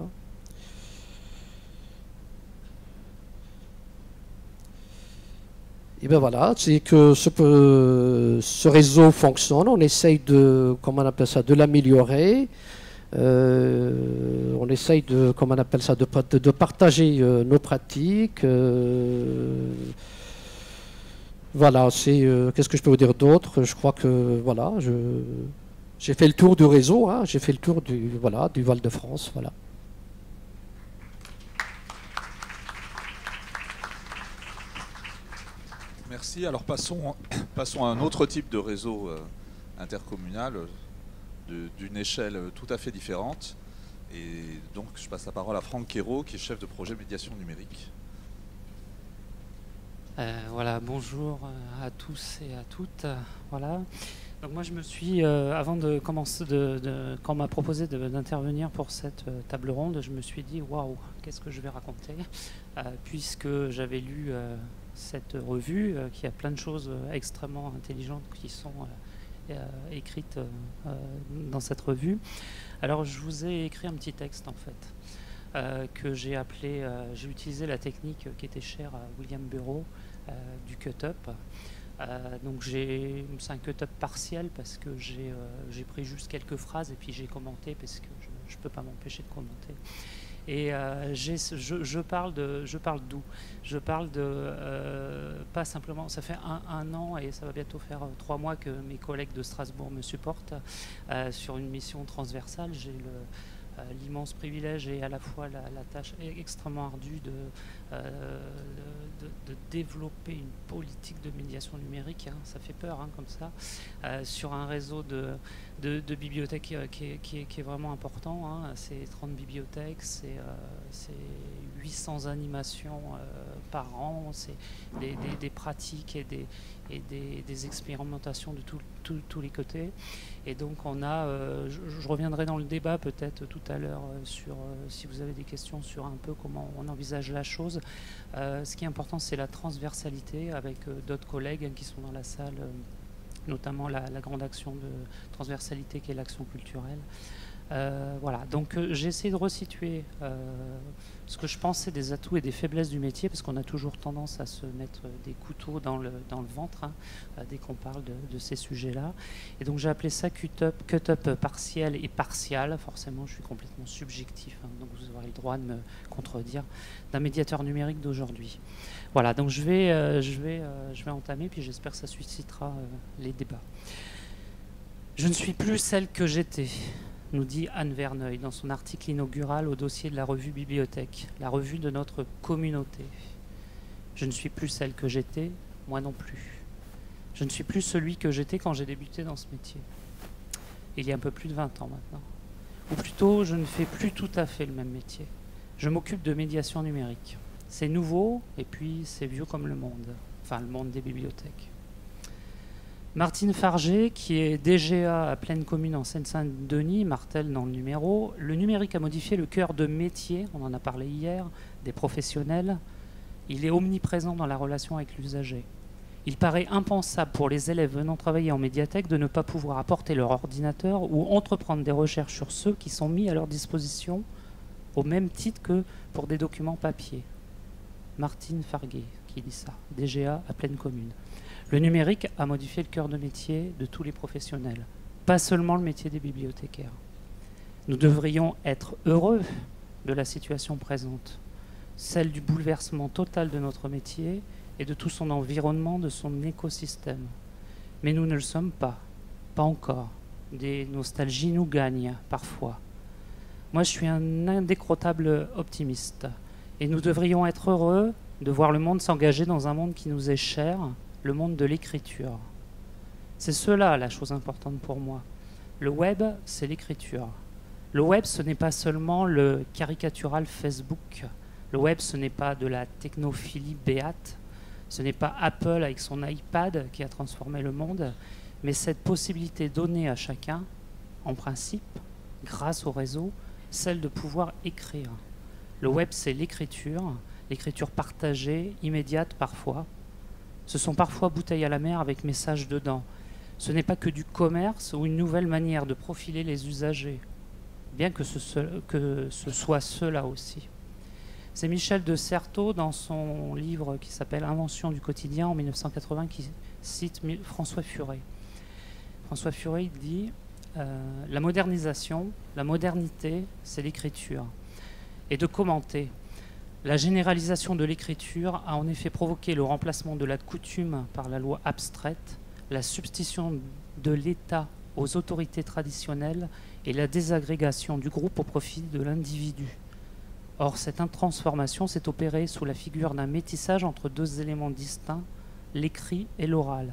Et bien voilà, c'est que ce réseau fonctionne, on essaye de, comment on appelle ça, de l'améliorer. On essaye de, comment on appelle ça, de partager nos pratiques. Voilà, qu'est-ce que je peux vous dire d'autre? Je crois que voilà, j'ai fait le tour du réseau, hein, j'ai fait le tour du Val-de-France, voilà. Merci. Alors passons à un autre type de réseau intercommunal d'une échelle tout à fait différente. Et donc je passe la parole à Franck Quérault, qui est chef de projet médiation numérique. Voilà, bonjour à tous et à toutes. Voilà. Donc moi je me suis, avant de commencer, quand on m'a proposé d'intervenir pour cette table ronde, je me suis dit waouh, qu'est-ce que je vais raconter, puisque j'avais lu cette revue qui a plein de choses extrêmement intelligentes qui sont écrites dans cette revue. Alors je vous ai écrit un petit texte en fait que j'ai appelé, j'ai utilisé la technique qui était chère à William Burroughs du cut-up. Donc c'est un cut-up partiel parce que j'ai pris juste quelques phrases et puis j'ai commenté parce que je ne peux pas m'empêcher de commenter. Et je parle d'où? Je parle de pas simplement, ça fait un an et ça va bientôt faire 3 mois que mes collègues de Strasbourg me supportent sur une mission transversale. J'ai l'immense privilège et à la fois la tâche extrêmement ardue de développer une politique de médiation numérique, hein, ça fait peur hein, comme ça, sur un réseau de bibliothèques qui est vraiment important, hein. C'est 30 bibliothèques, c'est 800 animations par an, c'est des pratiques et des expérimentations de tous les côtés. Et donc on a, je reviendrai dans le débat peut-être tout à l'heure sur, si vous avez des questions sur un peu comment on envisage la chose. Ce qui est important, c'est la transversalité avec d'autres collègues qui sont dans la salle, notamment la grande action de transversalité qui est l'action culturelle. Voilà, donc j'ai essayé de resituer ce que je pense c'est des atouts et des faiblesses du métier, parce qu'on a toujours tendance à se mettre des couteaux dans le ventre hein, dès qu'on parle de ces sujets-là. Et donc j'ai appelé ça cut-up partiel et partial. Forcément, je suis complètement subjectif, hein, donc vous aurez le droit de me contredire, d'un médiateur numérique d'aujourd'hui. Voilà, donc je vais entamer, puis j'espère que ça suscitera les débats. Je ne suis plus celle que j'étais, nous dit Anne Verneuil dans son article inaugural au dossier de la revue Bibliothèque, la revue de notre communauté. Je ne suis plus celle que j'étais, moi non plus. Je ne suis plus celui que j'étais quand j'ai débuté dans ce métier. Il y a un peu plus de 20 ans maintenant. Ou plutôt, je ne fais plus tout à fait le même métier. Je m'occupe de médiation numérique. C'est nouveau et puis c'est vieux comme le monde. Enfin, le monde des bibliothèques. Martine Fargé, qui est DGA à Pleine Commune en Seine-Saint-Denis, martèle dans le numéro. Le numérique a modifié le cœur de métier, on en a parlé hier, des professionnels. Il est omniprésent dans la relation avec l'usager. Il paraît impensable pour les élèves venant travailler en médiathèque de ne pas pouvoir apporter leur ordinateur ou entreprendre des recherches sur ceux qui sont mis à leur disposition au même titre que pour des documents papier. Martine Fargé qui dit ça, DGA à Pleine Commune. Le numérique a modifié le cœur de métier de tous les professionnels, pas seulement le métier des bibliothécaires. Nous devrions être heureux de la situation présente, celle du bouleversement total de notre métier et de tout son environnement, de son écosystème. Mais nous ne le sommes pas encore. Des nostalgies nous gagnent parfois. Moi, je suis un indécrottable optimiste et nous devrions être heureux de voir le monde s'engager dans un monde qui nous est cher, le monde de l'écriture. C'est cela la chose importante pour moi. Le web, c'est l'écriture. Le web, ce n'est pas seulement le caricatural Facebook. Le web, ce n'est pas de la technophilie béate. Ce n'est pas Apple avec son iPad qui a transformé le monde, mais cette possibilité donnée à chacun, en principe, grâce au réseau, celle de pouvoir écrire. Le web, c'est l'écriture partagée, immédiate parfois. Ce sont parfois bouteilles à la mer avec messages dedans. Ce n'est pas que du commerce ou une nouvelle manière de profiler les usagers, bien que ce soit cela aussi. C'est Michel de Certeau, dans son livre qui s'appelle « Invention du quotidien » en 1980, qui cite François Furet. François Furet dit la modernisation, la modernité, c'est l'écriture. Et de commenter. La généralisation de l'écriture a en effet provoqué le remplacement de la coutume par la loi abstraite, la substitution de l'État aux autorités traditionnelles et la désagrégation du groupe au profit de l'individu. Or, cette transformation s'est opérée sous la figure d'un métissage entre deux éléments distincts, l'écrit et l'oral.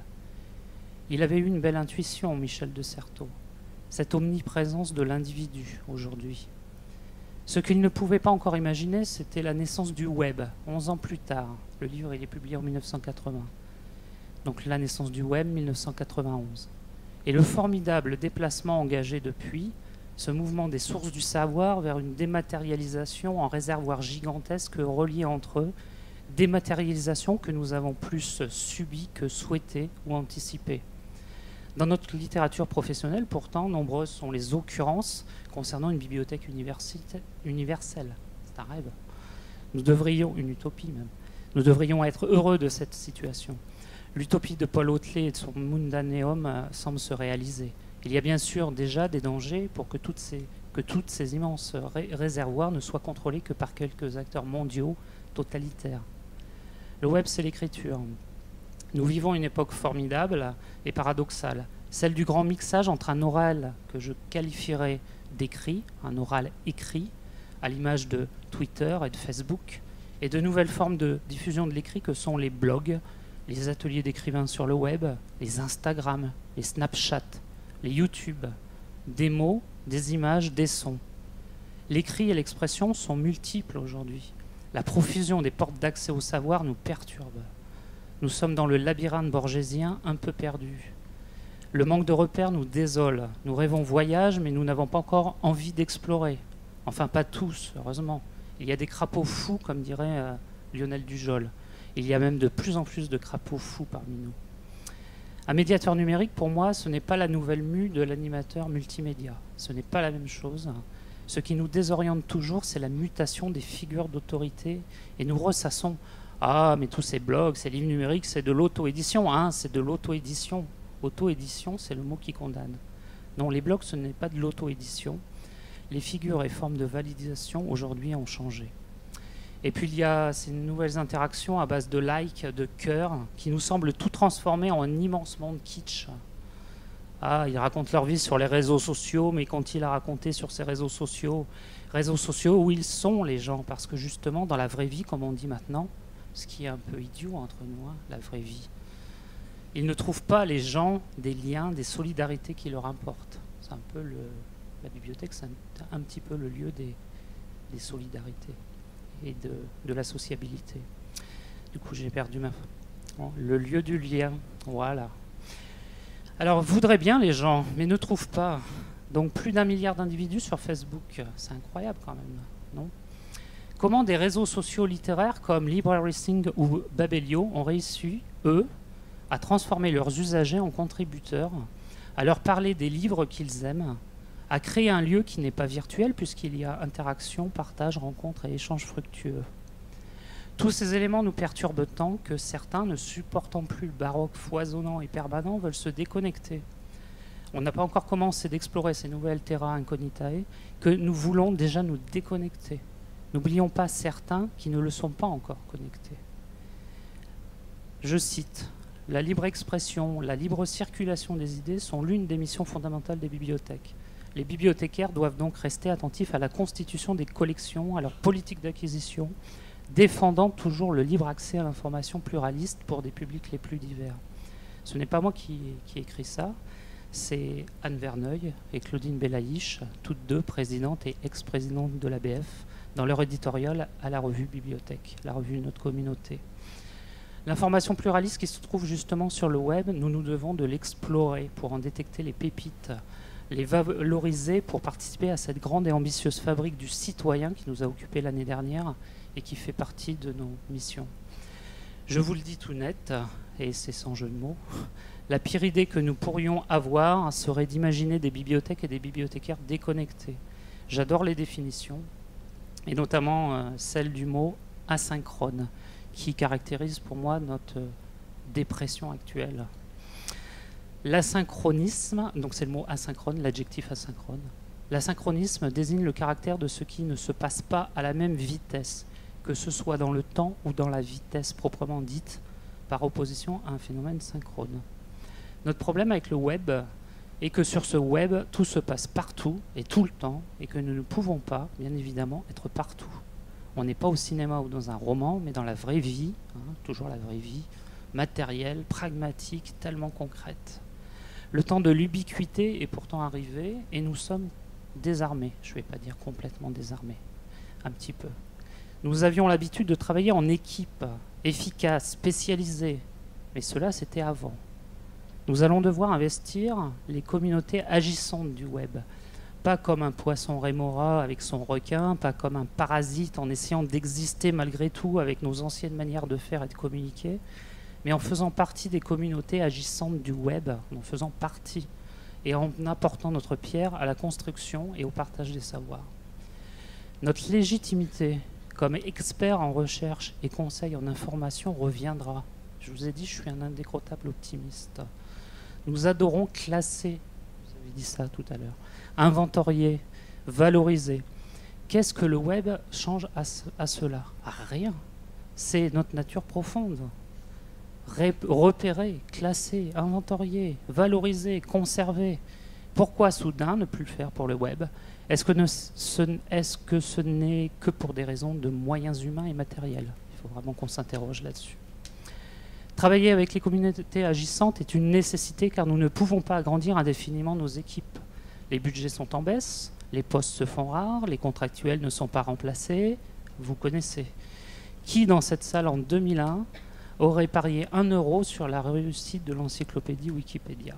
Il avait eu une belle intuition, Michel de Certeau, cette omniprésence de l'individu aujourd'hui. Ce qu'il ne pouvait pas encore imaginer, c'était la naissance du web, 11 ans plus tard. Le livre il est publié en 1980. Donc la naissance du web, 1991. Et le formidable déplacement engagé depuis, ce mouvement des sources du savoir vers une dématérialisation en réservoirs gigantesques reliés entre eux, dématérialisation que nous avons plus subie que souhaitée ou anticipée. Dans notre littérature professionnelle, pourtant, nombreuses sont les occurrences concernant une bibliothèque universelle. C'est un rêve. Nous devrions, une utopie même, nous devrions être heureux de cette situation. L'utopie de Paul Hotelet et de son Mundaneum semble se réaliser. Il y a bien sûr déjà des dangers pour que toutes ces immenses réservoirs ne soient contrôlés que par quelques acteurs mondiaux totalitaires. Le web, c'est l'écriture. Nous vivons une époque formidable et paradoxale, celle du grand mixage entre un oral que je qualifierais d'écrit, un oral écrit, à l'image de Twitter et de Facebook, et de nouvelles formes de diffusion de l'écrit que sont les blogs, les ateliers d'écrivains sur le web, les Instagram, les Snapchat, les YouTube, des mots, des images, des sons. L'écrit et l'expression sont multiples aujourd'hui. La profusion des portes d'accès au savoir nous perturbe. Nous sommes dans le labyrinthe borgésien un peu perdu. Le manque de repères nous désole. Nous rêvons voyage, mais nous n'avons pas encore envie d'explorer. Enfin, pas tous, heureusement. Il y a des crapauds fous, comme dirait Lionel Dujol. Il y a même de plus en plus de crapauds fous parmi nous. Un médiateur numérique, pour moi, ce n'est pas la nouvelle mue de l'animateur multimédia. Ce n'est pas la même chose. Ce qui nous désoriente toujours, c'est la mutation des figures d'autorité. Et nous ressassons « Ah, mais tous ces blogs, ces livres numériques, c'est de l'auto-édition. Hein, c'est de l'auto-édition. » Auto-édition, c'est le mot qui condamne. Non, les blogs, ce n'est pas de l'auto-édition. Les figures et formes de validation, aujourd'hui, ont changé. Et puis, il y a ces nouvelles interactions à base de likes, de cœurs, qui nous semblent tout transformer en un immense monde kitsch. Ah, ils racontent leur vie sur les réseaux sociaux, mais qu'ont-ils à raconter sur ces réseaux sociaux? Réseaux sociaux où ils sont, les gens, parce que justement, dans la vraie vie, comme on dit maintenant, ce qui est un peu idiot entre nous, hein, la vraie vie, Ils ne trouvent pas, les gens, des liens, des solidarités qui leur importent. C'est un peu la bibliothèque, c'est un petit peu le lieu des solidarités et de la sociabilité. Du coup, j'ai perdu le lieu du lien. Voilà. Alors, voudraient bien les gens, mais ne trouvent pas. Donc, plus d'1 milliard d'individus sur Facebook. C'est incroyable quand même, non ? Comment des réseaux sociaux littéraires comme LibraRacing ou Babelio ont réussi, eux, à transformer leurs usagers en contributeurs, à leur parler des livres qu'ils aiment, à créer un lieu qui n'est pas virtuel puisqu'il y a interaction, partage, rencontre et échange fructueux. Tous ces éléments nous perturbent tant que certains, ne supportant plus le baroque foisonnant et permanent, veulent se déconnecter. On n'a pas encore commencé d'explorer ces nouvelles terra incognitae que nous voulons déjà nous déconnecter. N'oublions pas certains qui ne le sont pas encore connectés. Je cite, « La libre expression, la libre circulation des idées sont l'une des missions fondamentales des bibliothèques. Les bibliothécaires doivent donc rester attentifs à la constitution des collections, à leur politique d'acquisition, défendant toujours le libre accès à l'information pluraliste pour des publics les plus divers. » Ce n'est pas moi qui écris ça, c'est Anne Verneuil et Claudine Belaïch, toutes deux présidentes et ex-présidentes de l'ABF, dans leur éditorial à la revue Bibliothèque, la revue Notre Communauté. L'information pluraliste qui se trouve justement sur le web, nous devons de l'explorer pour en détecter les pépites, les valoriser pour participer à cette grande et ambitieuse fabrique du citoyen qui nous a occupés l'année dernière et qui fait partie de nos missions. Je vous le dis tout net, et c'est sans jeu de mots, la pire idée que nous pourrions avoir serait d'imaginer des bibliothèques et des bibliothécaires déconnectés. J'adore les définitions, et notamment celle du mot asynchrone, qui caractérise pour moi notre dépression actuelle. L'asynchronisme, donc c'est le mot asynchrone, l'adjectif asynchrone. L'asynchronisme désigne le caractère de ce qui ne se passe pas à la même vitesse, que ce soit dans le temps ou dans la vitesse proprement dite, par opposition à un phénomène synchrone. Notre problème avec le web est que sur ce web, tout se passe partout et tout le temps, et que nous ne pouvons pas, bien évidemment, être partout. On n'est pas au cinéma ou dans un roman, mais dans la vraie vie, toujours la vraie vie, matérielle, pragmatique, tellement concrète. Le temps de l'ubiquité est pourtant arrivé, et nous sommes désarmés. Je ne vais pas dire complètement désarmés, un petit peu. Nous avions l'habitude de travailler en équipe, efficace, spécialisée, mais cela c'était avant. Nous allons devoir investir les communautés agissantes du web, pas comme un poisson rémora avec son requin, pas comme un parasite en essayant d'exister malgré tout avec nos anciennes manières de faire et de communiquer, mais en faisant partie des communautés agissantes du web, en faisant partie et en apportant notre pierre à la construction et au partage des savoirs. Notre légitimité comme expert en recherche et conseil en information reviendra. Je vous ai dit, je suis un indécrottable optimiste. Nous adorons classer, vous avez dit ça tout à l'heure, inventorier, valoriser. Qu'est-ce que le web change à cela? Rien. C'est notre nature profonde. Repérer, classer, inventorier, valoriser, conserver. Pourquoi soudain ne plus le faire pour le web? Est-ce que ce n'est que pour des raisons de moyens humains et matériels? Il faut vraiment qu'on s'interroge là-dessus. Travailler avec les communautés agissantes est une nécessité car nous ne pouvons pas agrandir indéfiniment nos équipes. Les budgets sont en baisse, les postes se font rares, les contractuels ne sont pas remplacés, vous connaissez. Qui dans cette salle en 2001 aurait parié 1 € sur la réussite de l'encyclopédie Wikipédia?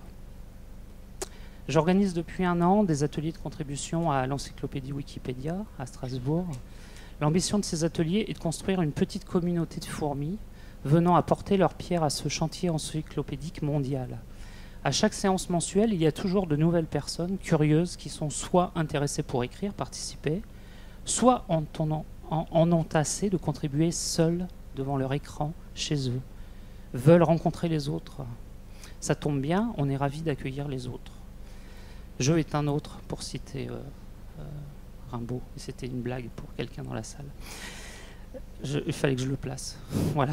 J'organise depuis 1 an des ateliers de contribution à l'encyclopédie Wikipédia à Strasbourg. L'ambition de ces ateliers est de construire une petite communauté de fourmis venant apporter leur pierre à ce chantier encyclopédique mondial. À chaque séance mensuelle, il y a toujours de nouvelles personnes curieuses qui sont soit intéressées pour écrire, participer, soit en ont assez de contribuer seuls devant leur écran chez eux, veulent rencontrer les autres. Ça tombe bien, on est ravis d'accueillir les autres. Je est un autre, pour citer Rimbaud. C'était une blague pour quelqu'un dans la salle. Il fallait que je le place. Voilà.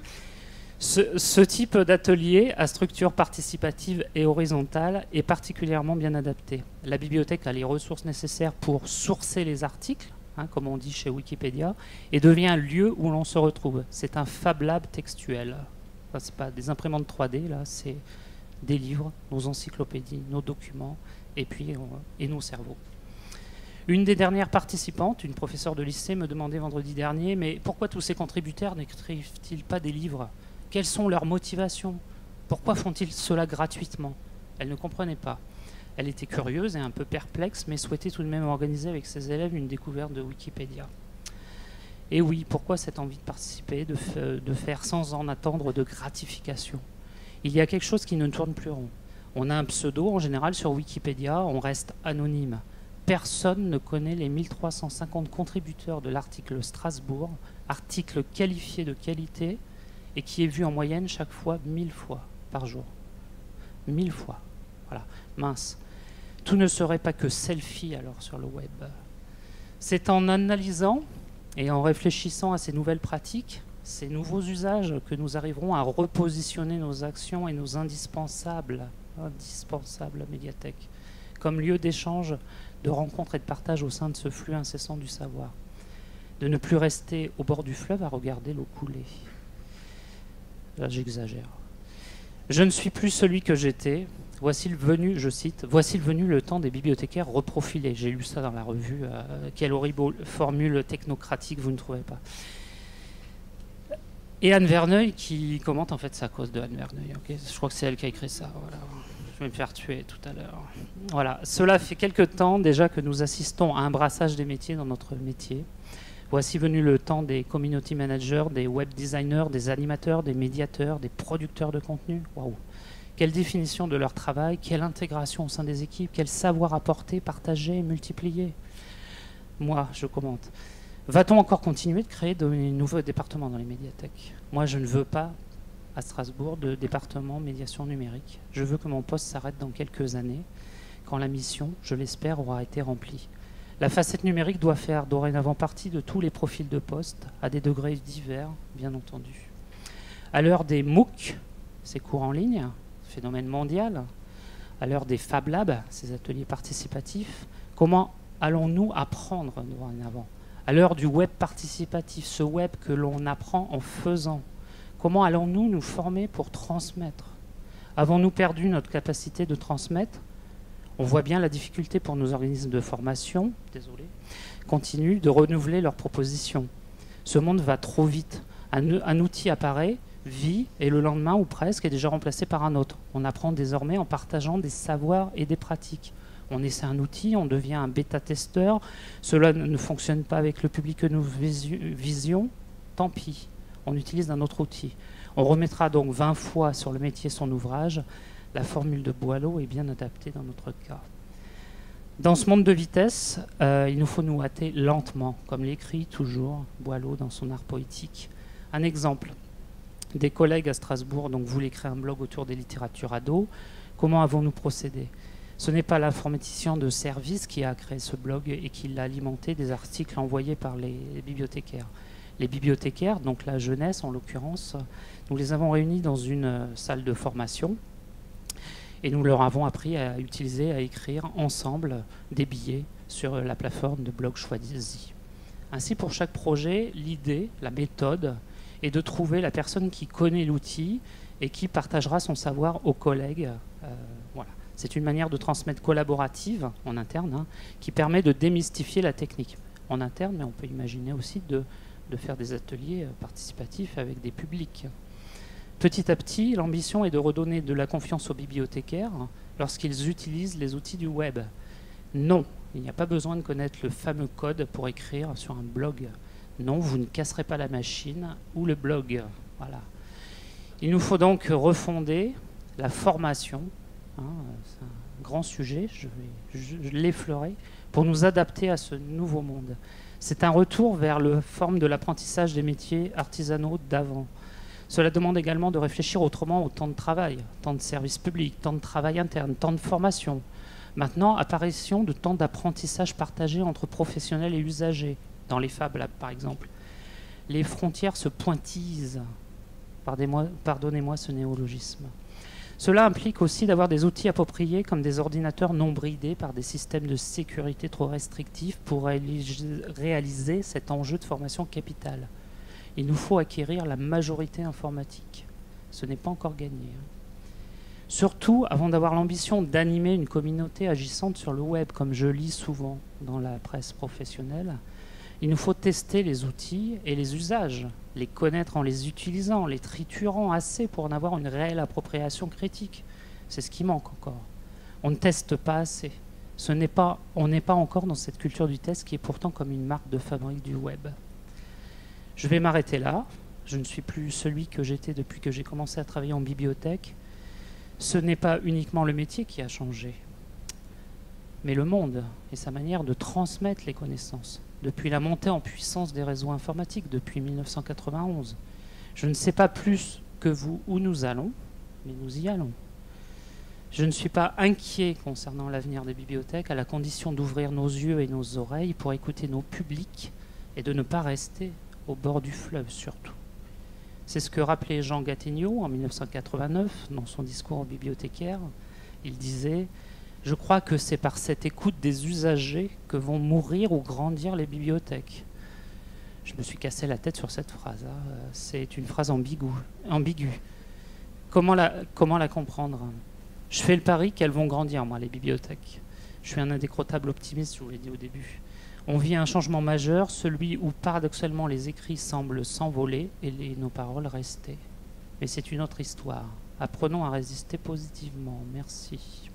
Ce type d'atelier à structure participative et horizontale est particulièrement bien adapté. La bibliothèque a les ressources nécessaires pour sourcer les articles, comme on dit chez Wikipédia, et devient un lieu où l'on se retrouve. C'est un Fab Lab textuel. Enfin, c'est pas des imprimantes 3D, là, c'est des livres, nos encyclopédies, nos documents, et puis et nos cerveaux. Une des dernières participantes, une professeure de lycée, me demandait vendredi dernier, mais pourquoi tous ces contributeurs n'écrivent-ils pas des livres? Quelles sont leurs motivations? Pourquoi font-ils cela gratuitement? Elle ne comprenait pas. Elle était curieuse et un peu perplexe, mais souhaitait tout de même organiser avec ses élèves une découverte de Wikipédia. Et oui, pourquoi cette envie de participer, de faire sans en attendre de gratification? Il y a quelque chose qui ne tourne plus rond. On a un pseudo en général sur Wikipédia, on reste anonyme. Personne ne connaît les 1350 contributeurs de l'article Strasbourg, article qualifié de qualité et qui est vu en moyenne chaque fois 1000 fois par jour. 1000 fois. Voilà, mince. Tout ne serait pas que selfie alors sur le web. C'est en analysant et en réfléchissant à ces nouvelles pratiques, ces nouveaux usages, que nous arriverons à repositionner nos actions et nos indispensables médiathèques comme lieu d'échange, de rencontre et de partage au sein de ce flux incessant du savoir. De ne plus rester au bord du fleuve à regarder l'eau couler. Là, j'exagère. Je ne suis plus celui que j'étais. Voici le venu, je cite, voici le venu le temps des bibliothécaires reprofilés. J'ai lu ça dans la revue. Quelle horrible formule technocratique, vous ne trouvez pas? Et Anne Verneuil qui commente, en fait, c'est à cause de Anne Verneuil. Okay, je crois que c'est elle qui a écrit ça. Voilà. Je vais me faire tuer tout à l'heure. Voilà. Cela fait quelque temps déjà que nous assistons à un brassage des métiers dans notre métier. Voici venu le temps des community managers, des web designers, des animateurs, des médiateurs, des producteurs de contenu. Waouh! Quelle définition de leur travail, quelle intégration au sein des équipes, quel savoir apporter, partager, multiplier. Moi, je commente. Va-t-on encore continuer de créer de nouveaux départements dans les médiathèques? Moi, je ne veux pas, à Strasbourg, de département médiation numérique. Je veux que mon poste s'arrête dans quelques années, quand la mission, je l'espère, aura été remplie. La facette numérique doit faire dorénavant partie de tous les profils de poste, à des degrés divers, bien entendu. À l'heure des MOOC, ces cours en ligne, phénomène mondial, à l'heure des Fab Labs, ces ateliers participatifs, comment allons-nous apprendre dorénavant? À l'heure du web participatif, ce web que l'on apprend en faisant, comment allons-nous nous former pour transmettre? Avons-nous perdu notre capacité de transmettre? On voit bien la difficulté pour nos organismes de formation, continuent de renouveler leurs propositions. Ce monde va trop vite. Un outil apparaît, vit, et le lendemain, ou presque, est déjà remplacé par un autre. On apprend désormais en partageant des savoirs et des pratiques. On essaie un outil, on devient un bêta-testeur. Cela ne fonctionne pas avec le public que nous visions. Tant pis, on utilise un autre outil. On remettra donc 20 fois sur le métier son ouvrage. La formule de Boileau est bien adaptée dans notre cas. Dans ce monde de vitesse, il nous faut nous hâter lentement, comme l'écrit toujours Boileau dans son art poétique. Un exemple. Des collègues à Strasbourg donc, voulaient créer un blog autour des littératures ados. Comment avons-nous procédé? Ce n'est pas l'informaticien de service qui a créé ce blog et qui l'a alimenté des articles envoyés par les bibliothécaires. Les bibliothécaires, donc la jeunesse en l'occurrence, nous les avons réunis dans une salle de formation et nous leur avons appris à utiliser, à écrire ensemble des billets sur la plateforme de blog choisi. Ainsi, pour chaque projet, l'idée, la méthode est de trouver la personne qui connaît l'outil et qui partagera son savoir aux collègues. Voilà. C'est une manière de transmettre collaborative en interne qui permet de démystifier la technique en interne, mais on peut imaginer aussi de faire des ateliers participatifs avec des publics. Petit à petit, l'ambition est de redonner de la confiance aux bibliothécaires lorsqu'ils utilisent les outils du web. Non, il n'y a pas besoin de connaître le fameux code pour écrire sur un blog. Non, vous ne casserez pas la machine ou le blog. Voilà. Il nous faut donc refonder la formation. C'est un grand sujet, je vais l'effleurer, pour nous adapter à ce nouveau monde. C'est un retour vers la forme de l'apprentissage des métiers artisanaux d'avant. Cela demande également de réfléchir autrement au temps de travail, temps de service public, temps de travail interne, temps de formation. Maintenant, apparition de temps d'apprentissage partagé entre professionnels et usagers, dans les Fab Labs par exemple. Les frontières se pointisent. Pardonnez-moi ce néologisme. Cela implique aussi d'avoir des outils appropriés comme des ordinateurs non bridés par des systèmes de sécurité trop restrictifs pour réaliser cet enjeu de formation capitale. Il nous faut acquérir la majorité informatique. Ce n'est pas encore gagné. Surtout, avant d'avoir l'ambition d'animer une communauté agissante sur le web, comme je lis souvent dans la presse professionnelle, il nous faut tester les outils et les usages, les connaître en les utilisant, les triturant assez pour en avoir une réelle appropriation critique. C'est ce qui manque encore. On ne teste pas assez. On n'est pas encore dans cette culture du test qui est pourtant comme une marque de fabrique du web. Je vais m'arrêter là. Je ne suis plus celui que j'étais depuis que j'ai commencé à travailler en bibliothèque. Ce n'est pas uniquement le métier qui a changé, mais le monde et sa manière de transmettre les connaissances. Depuis la montée en puissance des réseaux informatiques, depuis 1991. Je ne sais pas plus que vous où nous allons, mais nous y allons. Je ne suis pas inquiet concernant l'avenir des bibliothèques, à la condition d'ouvrir nos yeux et nos oreilles pour écouter nos publics et de ne pas rester au bord du fleuve surtout. C'est ce que rappelait Jean Gattegno en 1989 dans son discours aux bibliothécaires. Il disait « Je crois que c'est par cette écoute des usagers que vont mourir ou grandir les bibliothèques. » Je me suis cassé la tête sur cette phrase. C'est une phrase ambiguë. Comment la comprendre ? Je fais le pari qu'elles vont grandir, moi, les bibliothèques. Je suis un indécrottable optimiste, je vous l'ai dit au début. On vit un changement majeur, celui où paradoxalement les écrits semblent s'envoler et nos paroles rester. Mais c'est une autre histoire. Apprenons à résister positivement. Merci.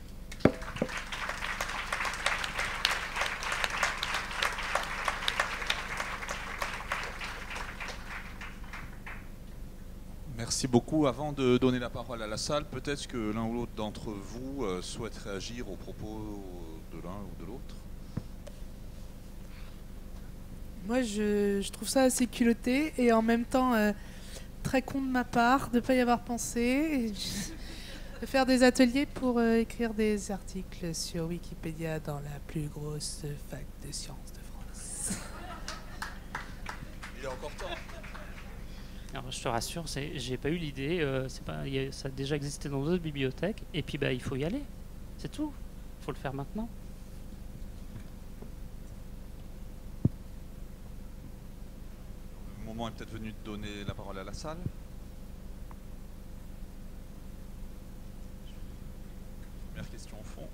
Merci beaucoup. Avant de donner la parole à la salle, peut-être que l'un ou l'autre d'entre vous souhaite réagir aux propos de l'un ou de l'autre. Moi, je trouve ça assez culotté et en même temps très con de ma part de ne pas y avoir pensé. Et de faire des ateliers pour écrire des articles sur Wikipédia dans la plus grosse fac de sciences de France. Il est encore temps. Alors, je te rassure, j'ai pas eu l'idée. Ça a déjà existé dans d'autres bibliothèques. Et puis, il faut y aller. C'est tout. Il faut le faire maintenant. Le moment est peut-être venu de donner la parole à la salle. Première question au fond.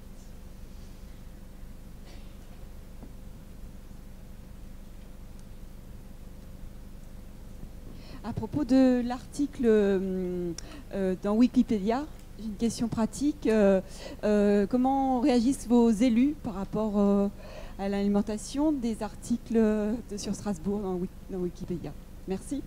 À propos de l'article dans Wikipédia, j'ai une question pratique. Comment réagissent vos élus par rapport à l'alimentation des articles sur Strasbourg dans Wikipédia? Merci.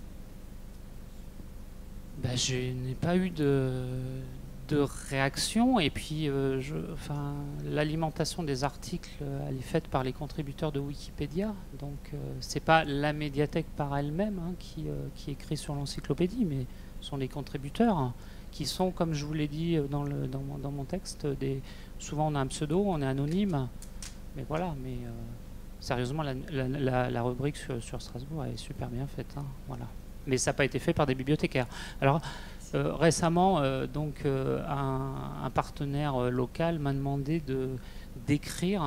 Je n'ai pas eu de réaction, et puis l'alimentation des articles elle est faite par les contributeurs de Wikipédia, donc c'est pas la médiathèque par elle-même qui écrit sur l'encyclopédie, mais ce sont les contributeurs qui sont, comme je vous l'ai dit dans mon texte, souvent on a un pseudo, on est anonyme, mais voilà, sérieusement la rubrique sur Strasbourg est super bien faite, voilà. Mais ça n'a pas été fait par des bibliothécaires. Alors récemment, un partenaire local m'a demandé d'écrire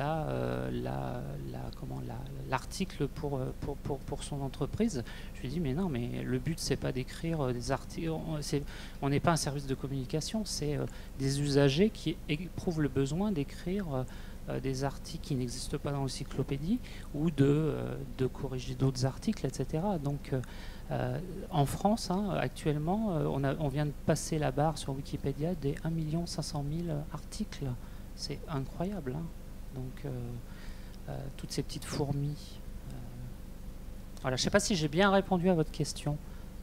l'article pour son entreprise. Je lui ai dit mais non, mais le but c'est pas d'écrire des articles, on n'est pas un service de communication, c'est des usagers qui éprouvent le besoin d'écrire des articles qui n'existent pas dans l'encyclopédie ou de corriger d'autres articles, etc. Donc en France, actuellement, on vient de passer la barre sur Wikipédia des 1 500 000 articles. C'est incroyable. Donc, toutes ces petites fourmis. Voilà, je ne sais pas si j'ai bien répondu à votre question.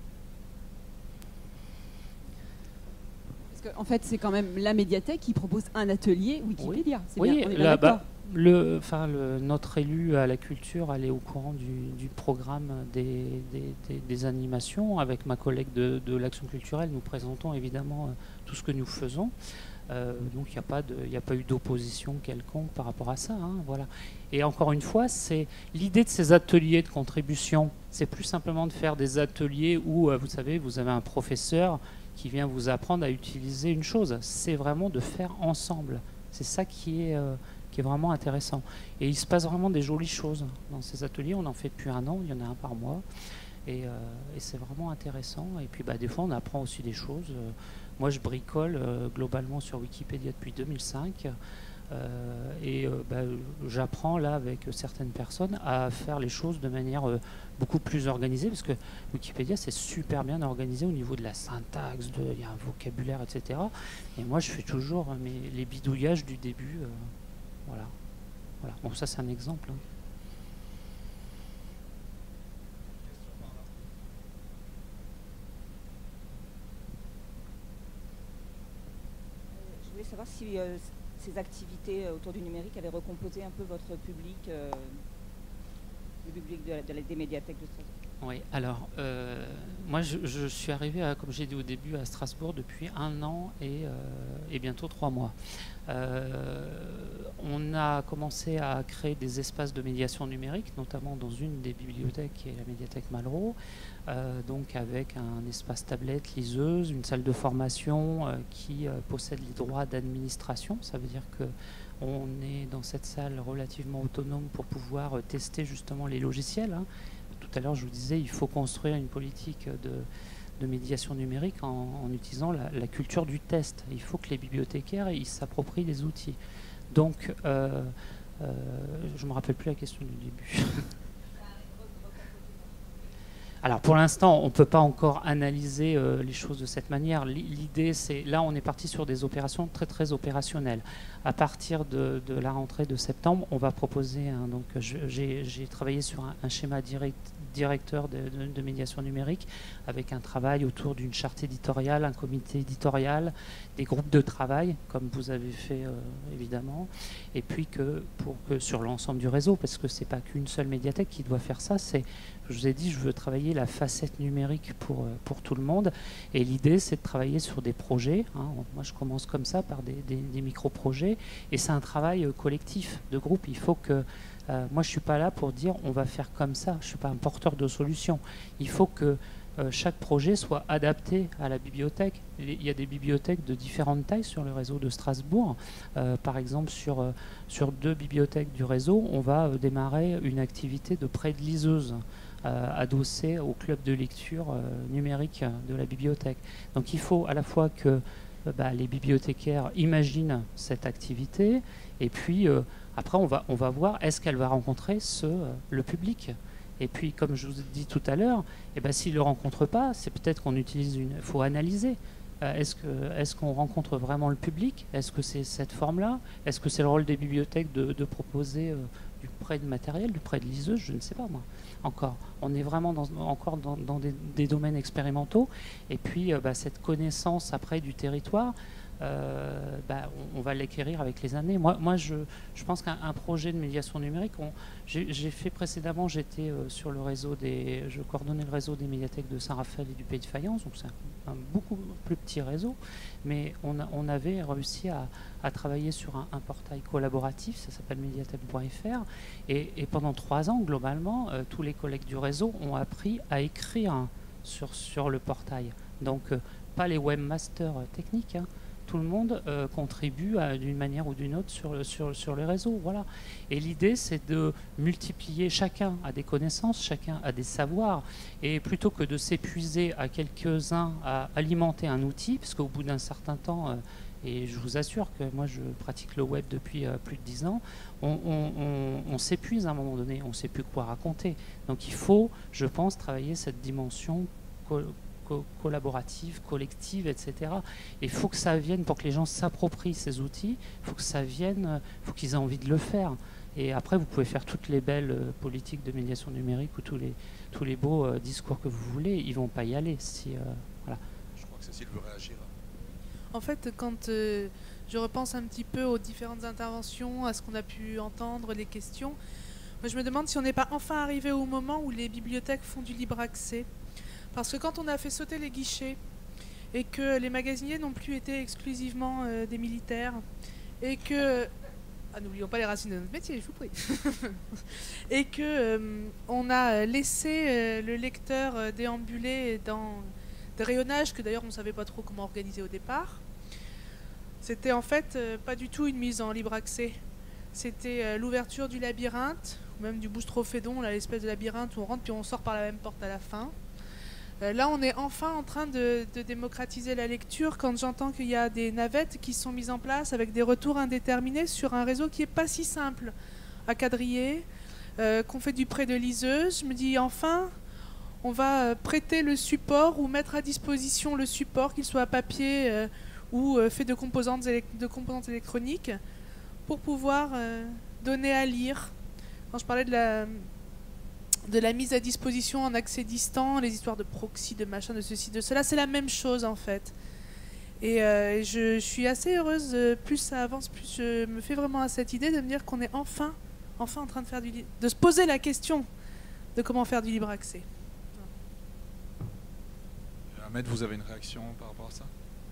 Parce qu'en fait, c'est quand même la médiathèque qui propose un atelier Wikipédia. Oui, notre élu à la culture, elle est au courant du programme des animations. Avec ma collègue de l'Action culturelle, nous présentons évidemment tout ce que nous faisons. Donc il n'y a pas eu d'opposition quelconque par rapport à ça. Voilà. Et encore une fois, c'est l'idée de ces ateliers de contribution. C'est plus simplement de faire des ateliers où, vous savez, vous avez un professeur qui vient vous apprendre à utiliser une chose. C'est vraiment de faire ensemble. C'est ça qui est vraiment intéressant. Et il se passe vraiment des jolies choses dans ces ateliers. On en fait depuis 1 an, il y en a un par mois. Et c'est vraiment intéressant. Et puis des fois, on apprend aussi des choses. Moi, je bricole globalement sur Wikipédia depuis 2005. J'apprends là avec certaines personnes à faire les choses de manière beaucoup plus organisée, parce que Wikipédia c'est super bien organisé au niveau de la syntaxe, il y a un vocabulaire, etc. Et moi je fais toujours les bidouillages du début. Voilà. Bon, ça c'est un exemple. Je voulais savoir si ces activités autour du numérique avaient recomposé un peu votre public, le public des médiathèques de Strasbourg. Oui, alors moi je suis arrivé, comme j'ai dit au début, à Strasbourg depuis 1 an et bientôt 3 mois. On a commencé à créer des espaces de médiation numérique, notamment dans une des bibliothèques qui est la médiathèque Malraux, donc avec un espace tablette, liseuse, une salle de formation qui possède les droits d'administration. Ça veut dire que on est dans cette salle relativement autonome pour pouvoir tester justement les logiciels. Tout à l'heure, je vous disais, il faut construire une politique de médiation numérique en utilisant la culture du test. Il faut que les bibliothécaires ils s'approprient les outils. Donc, je ne me rappelle plus la question du début. Alors pour l'instant, on ne peut pas encore analyser les choses de cette manière. L'idée, c'est, là on est parti sur des opérations très très opérationnelles. À partir de la rentrée de septembre, on va proposer, donc j'ai travaillé sur un schéma directeur de médiation numérique avec un travail autour d'une charte éditoriale, un comité éditorial, des groupes de travail, comme vous avez fait évidemment, et puis que sur l'ensemble du réseau, parce que c'est pas qu'une seule médiathèque qui doit faire ça, je vous ai dit, je veux travailler la facette numérique pour tout le monde. Et l'idée, c'est de travailler sur des projets. Moi, je commence comme ça, par des micro-projets. Et c'est un travail collectif, de groupe. Il faut que... moi, je ne suis pas là pour dire on va faire comme ça. Je ne suis pas un porteur de solution. Il faut que chaque projet soit adapté à la bibliothèque. Il y a des bibliothèques de différentes tailles sur le réseau de Strasbourg. Par exemple, sur 2 bibliothèques du réseau, on va démarrer une activité de prêt de liseuse adossé au club de lecture numérique de la bibliothèque. Donc il faut à la fois que les bibliothécaires imaginent cette activité et puis après on va voir est-ce qu'elle va rencontrer le public. Et puis comme je vous ai dit tout à l'heure, s'il ne le rencontre pas, c'est peut-être qu'on utilise il faut analyser. Est-ce qu'on rencontre vraiment le public? Est-ce que c'est cette forme-là? Est-ce que c'est le rôle des bibliothèques de proposer du prêt de matériel, du prêt de liseuse? Je ne sais pas moi. Encore. On est vraiment encore dans des domaines expérimentaux. Et puis cette connaissance après du territoire, on va l'acquérir avec les années. Moi je pense qu'un projet de médiation numérique, j'ai fait précédemment, j'étais sur le réseau je coordonnais le réseau des médiathèques de Saint-Raphaël et du Pays de Fayence, donc c'est un beaucoup plus petit réseau, mais on avait réussi à travailler sur un portail collaboratif, ça s'appelle médiathèque.fr, et pendant 3 ans, globalement, tous les collègues du réseau ont appris à écrire sur le portail. Donc, pas les webmasters techniques, tout le monde contribue d'une manière ou d'une autre sur le réseau. Voilà. Et l'idée, c'est de multiplier. Chacun a des connaissances, chacun a des savoirs. Et plutôt que de s'épuiser à quelques-uns à alimenter un outil, parce qu'au bout d'un certain temps, et je vous assure que moi, je pratique le web depuis plus de 10 ans, on s'épuise à un moment donné, on ne sait plus quoi raconter. Donc il faut, je pense, travailler cette dimension collaborative, collective, etc. Et il faut que ça vienne, pour que les gens s'approprient ces outils, il faut que ça vienne, il faut qu'ils aient envie de le faire. Et après, vous pouvez faire toutes les belles politiques de médiation numérique ou tous les beaux discours que vous voulez, ils ne vont pas y aller. Voilà. Je crois que Cécile veut réagir. En fait, quand je repense un petit peu aux différentes interventions, à ce qu'on a pu entendre, les questions, moi, je me demande si on n'est pas enfin arrivé au moment où les bibliothèques font du libre accès. Parce que quand on a fait sauter les guichets et que les magasiniers n'ont plus été exclusivement des militaires et que... n'oublions pas les racines de notre métier, je vous prie. Et que on a laissé le lecteur déambuler dans des rayonnages que d'ailleurs on ne savait pas trop comment organiser au départ. C'était en fait pas du tout une mise en libre accès. C'était l'ouverture du labyrinthe même du boustrophédon, là, l'espèce de labyrinthe où on rentre puis on sort par la même porte à la fin. Là, on est enfin en train de démocratiser la lecture quand j'entends qu'il y a des navettes qui sont mises en place avec des retours indéterminés sur un réseau qui n'est pas si simple à quadriller, qu'on fait du prêt de liseuse. Je me dis enfin, on va prêter le support ou mettre à disposition le support, qu'il soit à papier ou fait de composantes électroniques, pour pouvoir donner à lire. Quand je parlais de la mise à disposition en accès distant, les histoires de proxy, de machin, de ceci, de cela, c'est la même chose en fait. Et je suis assez heureuse, plus ça avance, plus je me fais vraiment à cette idée de me dire qu'on est enfin en train de faire de se poser la question de comment faire du libre accès. Ahmed, vous avez une réaction par rapport à ça?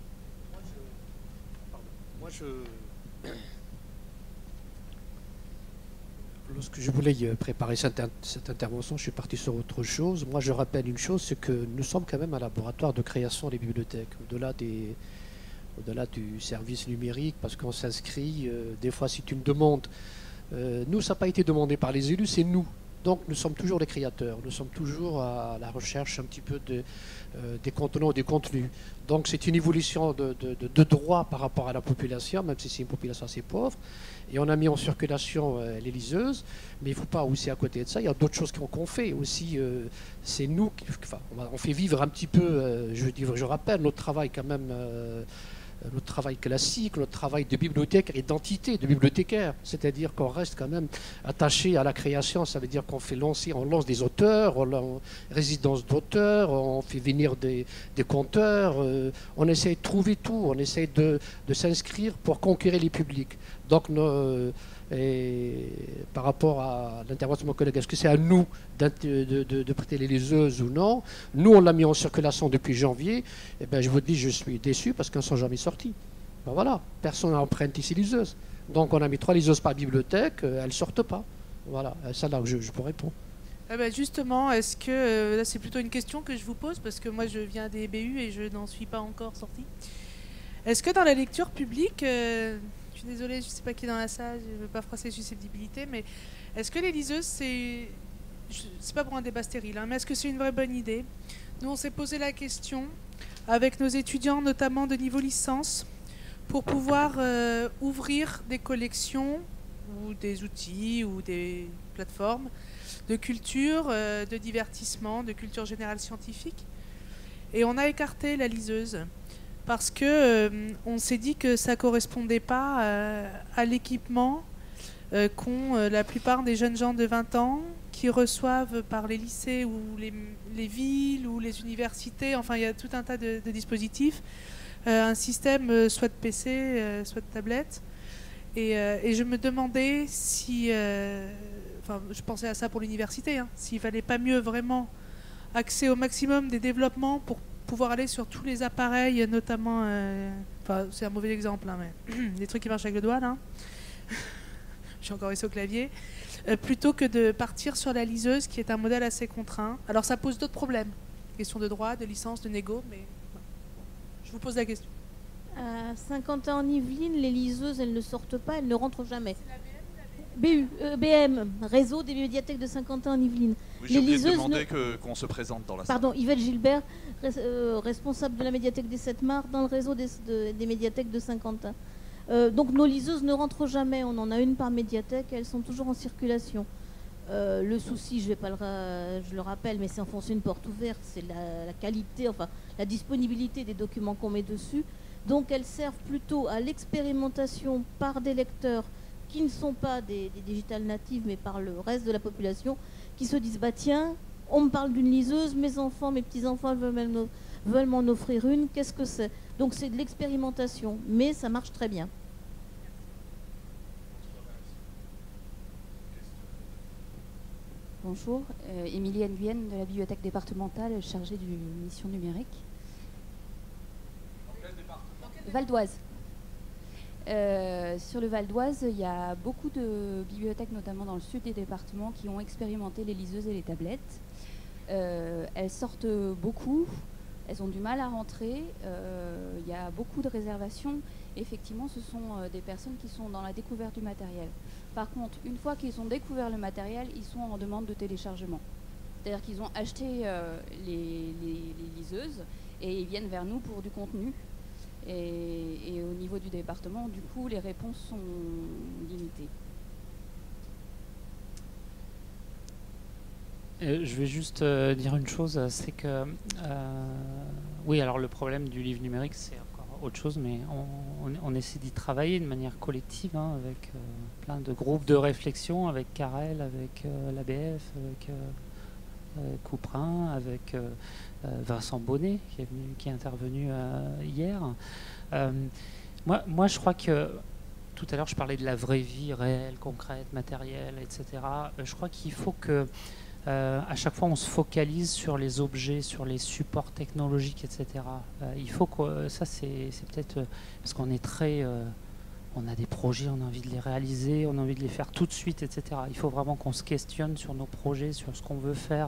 Lorsque je voulais préparer cette intervention, je suis parti sur autre chose. Moi, je rappelle une chose, c'est que nous sommes quand même un laboratoire de création des bibliothèques, au-delà du service numérique, parce qu'on s'inscrit, des fois c'est une demande. Nous, ça n'a pas été demandé par les élus, c'est nous. Donc nous sommes toujours les créateurs, nous sommes toujours à la recherche un petit peu des contenants, des contenus. Donc c'est une évolution de droit par rapport à la population, même si c'est une population assez pauvre. Et on a mis en circulation les liseuses, mais il ne faut pas aussi à côté de ça, il y a d'autres choses qu'on fait aussi. C'est nous, on fait vivre un petit peu, je rappelle, notre travail quand même. Notre travail classique, notre travail de bibliothécaire et d'entité, de bibliothécaire. C'est-à-dire qu'on reste quand même attaché à la création. Ça veut dire qu'on on lance des auteurs, on résidence d'auteurs, on fait venir des conteurs. On essaie de trouver tout, on essaie de s'inscrire pour conquérir les publics. Donc, par rapport à l'intervention de mon collègue, est-ce que c'est à nous de prêter les liseuses ou non? Nous, on l'a mis en circulation depuis janvier. Et ben, je vous dis, je suis déçu parce qu'elles ne sont jamais sorties. Ben voilà, personne n'a emprunté ces liseuses. Donc, on a mis 3 liseuses par bibliothèque, elles ne sortent pas. Voilà, c'est là que je peux répondre. Eh ben justement, est-ce que, là c'est plutôt une question que je vous pose, parce que moi je viens des BU et je n'en suis pas encore sortie. Est-ce que dans la lecture publique... je suis désolée, je ne sais pas qui est dans la salle, je ne veux pas froisser les susceptibilités, mais est-ce que les liseuses, c'est pas pour un débat stérile, hein, mais est-ce que c'est une vraie bonne idée? Nous, on s'est posé la question avec nos étudiants, notamment de niveau licence, pour pouvoir ouvrir des collections ou des outils ou des plateformes de culture, de divertissement, de culture générale scientifique. Et on a écarté la liseuse. Parce que on s'est dit que ça ne correspondait pas à l'équipement qu'ont la plupart des jeunes gens de 20 ans qui reçoivent par les lycées ou les villes ou les universités, enfin il y a tout un tas de dispositifs, un système soit de PC, soit de tablette. Et je me demandais si, enfin je pensais à ça pour l'université, hein, s'il ne fallait pas mieux vraiment axer au maximum des développements pour pouvoir aller sur tous les appareils, notamment, enfin c'est un mauvais exemple, hein, mais des trucs qui marchent avec le doigt là, je suis encore ici au clavier, plutôt que de partir sur la liseuse qui est un modèle assez contraint. Alors ça pose d'autres problèmes, question de droit, de licence, de négo, mais je vous pose la question. À Saint-Quentin-en-Yvelines, les liseuses, elles ne sortent pas, elles ne rentrent jamais. BM, réseau des médiathèques de Saint-Quentin-en-Yvelines. Oui, j'ai oublié de demander qu'on se présente dans la salle. Pardon, Yvette Gilbert, responsable de la médiathèque des 7 Mars dans le réseau des médiathèques de Saint-Quentin. Donc nos liseuses ne rentrent jamais, on en a une par médiathèque, elles sont toujours en circulation. Le souci, je le rappelle, mais c'est enfoncer une porte ouverte, c'est la qualité, enfin la disponibilité des documents qu'on met dessus. Donc elles servent plutôt à l'expérimentation par des lecteurs qui ne sont pas des digital natives, mais par le reste de la population, qui se disent, bah tiens, on me parle d'une liseuse, mes enfants, mes petits-enfants veulent m'en offrir une, qu'est-ce que c'est? Donc c'est de l'expérimentation, mais ça marche très bien. Bonjour, Émilie Nguyen de la bibliothèque départementale chargée d'une mission numérique. Dans quel département? Val d'Oise. Sur le Val d'Oise, il y a beaucoup de bibliothèques, notamment dans le sud des départements, qui ont expérimenté les liseuses et les tablettes. Elles sortent beaucoup. elles ont du mal à rentrer. Il y a beaucoup de réservations. Effectivement, ce sont des personnes qui sont dans la découverte du matériel. Par contre, une fois qu'ils ont découvert le matériel, ils sont en demande de téléchargement. C'est-à-dire qu'ils ont acheté les liseuses et ils viennent vers nous pour du contenu. Et au niveau du département, du coup, les réponses sont limitées. Je vais juste dire une chose, c'est que oui, alors le problème du livre numérique, c'est encore autre chose, mais on essaie d'y travailler de manière collective, hein, avec plein de groupes de réflexion, avec Carrel, avec l'ABF, avec Couperin, avec Vincent Bonnet, qui est intervenu hier. Moi, je crois que tout à l'heure, je parlais de la vraie vie réelle, concrète, matérielle, etc. Je crois qu'il faut que à chaque fois, on se focalise sur les objets, sur les supports technologiques, etc. Il faut que ça, c'est peut-être parce qu'on est très, on a des projets, on a envie de les réaliser, on a envie de les faire tout de suite, etc. Il faut vraiment qu'on se questionne sur nos projets, sur ce qu'on veut faire.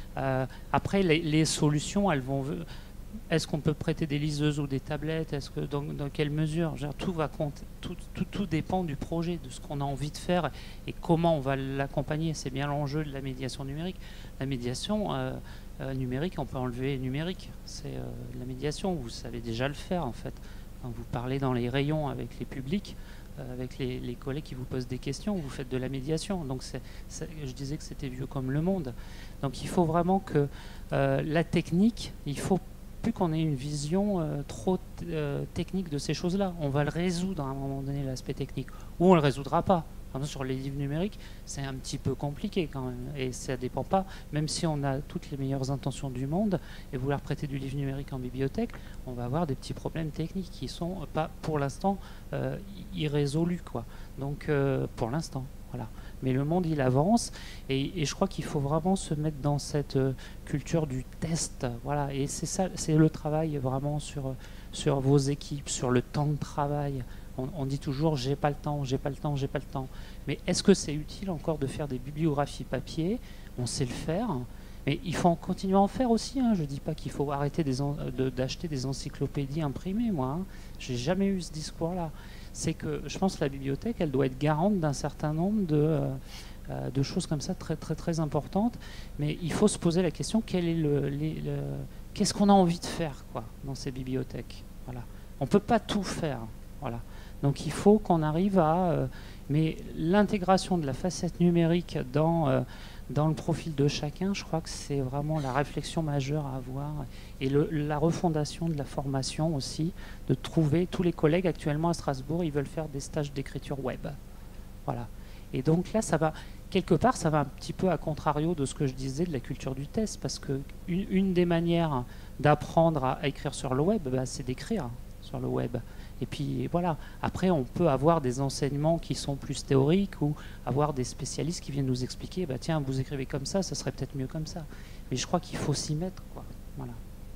Après, les solutions, elles vont. Est-ce qu'on peut prêter des liseuses ou des tablettes? Est-ce que dans quelle mesure? Tout va compter. Tout dépend du projet, de ce qu'on a envie de faire et comment on va l'accompagner. C'est bien l'enjeu de la médiation numérique. La médiation numérique, on peut enlever numérique. C'est la médiation. Vous savez déjà le faire en fait. Quand vous parlez dans les rayons avec les publics, avec les collègues qui vous posent des questions, vous faites de la médiation. Donc je disais que c'était vieux comme le monde. Donc il faut vraiment que la technique, il faut plus qu'on ait une vision trop technique de ces choses-là. On va le résoudre à un moment donné, l'aspect technique, ou on ne le résoudra pas. Par exemple, sur les livres numériques, c'est un petit peu compliqué quand même, et ça ne dépend pas, même si on a toutes les meilleures intentions du monde, et vouloir prêter du livre numérique en bibliothèque, on va avoir des petits problèmes techniques qui ne sont pas, pour l'instant, irrésolus, quoi. Donc, pour l'instant, voilà. Mais le monde, il avance, et je crois qu'il faut vraiment se mettre dans cette culture du test, voilà. Et c'est ça, c'est le travail vraiment sur vos équipes, sur le temps de travail. On dit toujours j'ai pas le temps, j'ai pas le temps, j'ai pas le temps. Mais est-ce que c'est utile encore de faire des bibliographies papier? On sait le faire, mais il faut continuer à en faire aussi. Hein. Je dis pas qu'il faut arrêter d'acheter des encyclopédies imprimées, moi. Hein. J'ai jamais eu ce discours-là. C'est que je pense que la bibliothèque, elle doit être garante d'un certain nombre de choses comme ça très très très importantes. Mais il faut se poser la question qu'est-ce qu'on a envie de faire, quoi, dans ces bibliothèques. Voilà. On peut pas tout faire. Voilà. Donc il faut qu'on arrive à... mais l'intégration de la facette numérique dans le profil de chacun, je crois que c'est vraiment la réflexion majeure à avoir. Et la refondation de la formation aussi, de trouver... Tous les collègues actuellement à Strasbourg, ils veulent faire des stages d'écriture web. Voilà. Et donc là, ça va... Quelque part, ça va un petit peu à contrario de ce que je disais de la culture du test, parce que une des manières d'apprendre à écrire sur le web, c'est d'écrire sur le web. Et puis voilà, après on peut avoir des enseignements qui sont plus théoriques ou avoir des spécialistes qui viennent nous expliquer, tiens, vous écrivez comme ça serait peut-être mieux comme ça. Mais je crois qu'il faut s'y mettre, quoi. Voilà.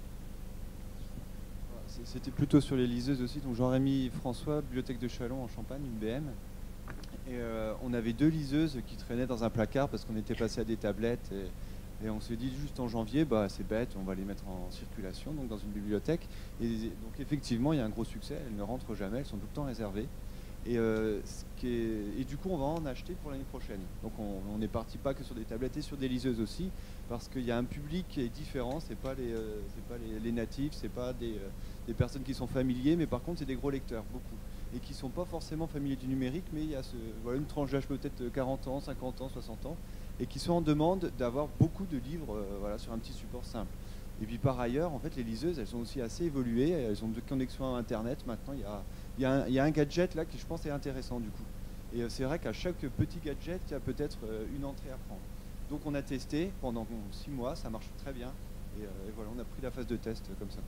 C'était plutôt sur les liseuses aussi, donc Jean-Rémy François, Bibliothèque de Châlons en Champagne, une BM. Et on avait 2 liseuses qui traînaient dans un placard parce qu'on était passé à des tablettes. Et on s'est dit juste en janvier, c'est bête, on va les mettre en circulation, donc dans une bibliothèque. Et donc effectivement, il y a un gros succès, elles ne rentrent jamais, elles sont tout le temps réservées. Et du coup, on va en acheter pour l'année prochaine. Donc on n'est parti pas que sur des tablettes et sur des liseuses aussi, parce qu'il y a un public qui est différent, c'est pas les natifs, c'est pas des personnes qui sont familiers, mais par contre c'est des gros lecteurs, beaucoup. Et qui ne sont pas forcément familiers du numérique, mais il y a une tranche d'âge peut-être 40 ans, 50 ans, 60 ans, et qui sont en demande d'avoir beaucoup de livres sur un petit support simple. Et puis par ailleurs, en fait, les liseuses, elles sont aussi assez évoluées, elles ont de connexion à Internet. Maintenant, il y a un gadget là qui, je pense, est intéressant du coup. Et c'est vrai qu'à chaque petit gadget, il y a peut-être une entrée à prendre. Donc on a testé pendant 6 mois, ça marche très bien. Et voilà, on a pris la phase de test comme ça.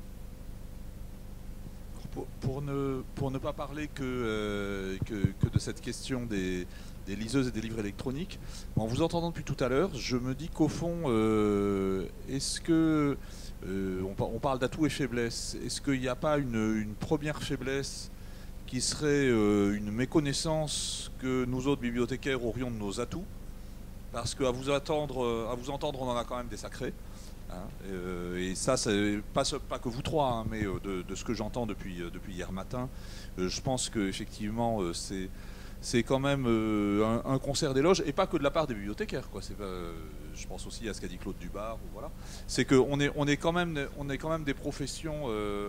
Pour ne pas parler que de cette question des liseuses et des livres électroniques, en vous entendant depuis tout à l'heure, je me dis qu'au fond, est-ce que on parle d'atouts et faiblesses, est-ce qu'il n'y a pas une première faiblesse qui serait une méconnaissance que nous autres bibliothécaires aurions de nos atouts? Parce qu'à vous entendre, on en a quand même des sacrés. Hein. Et ça, c'est pas que vous trois, hein, mais de ce que j'entends depuis hier matin, je pense qu'effectivement, c'est quand même un concert d'éloges, et pas que de la part des bibliothécaires, quoi. Je pense aussi à ce qu'a dit Claude Dubar. Voilà. C'est qu'on est quand même des professions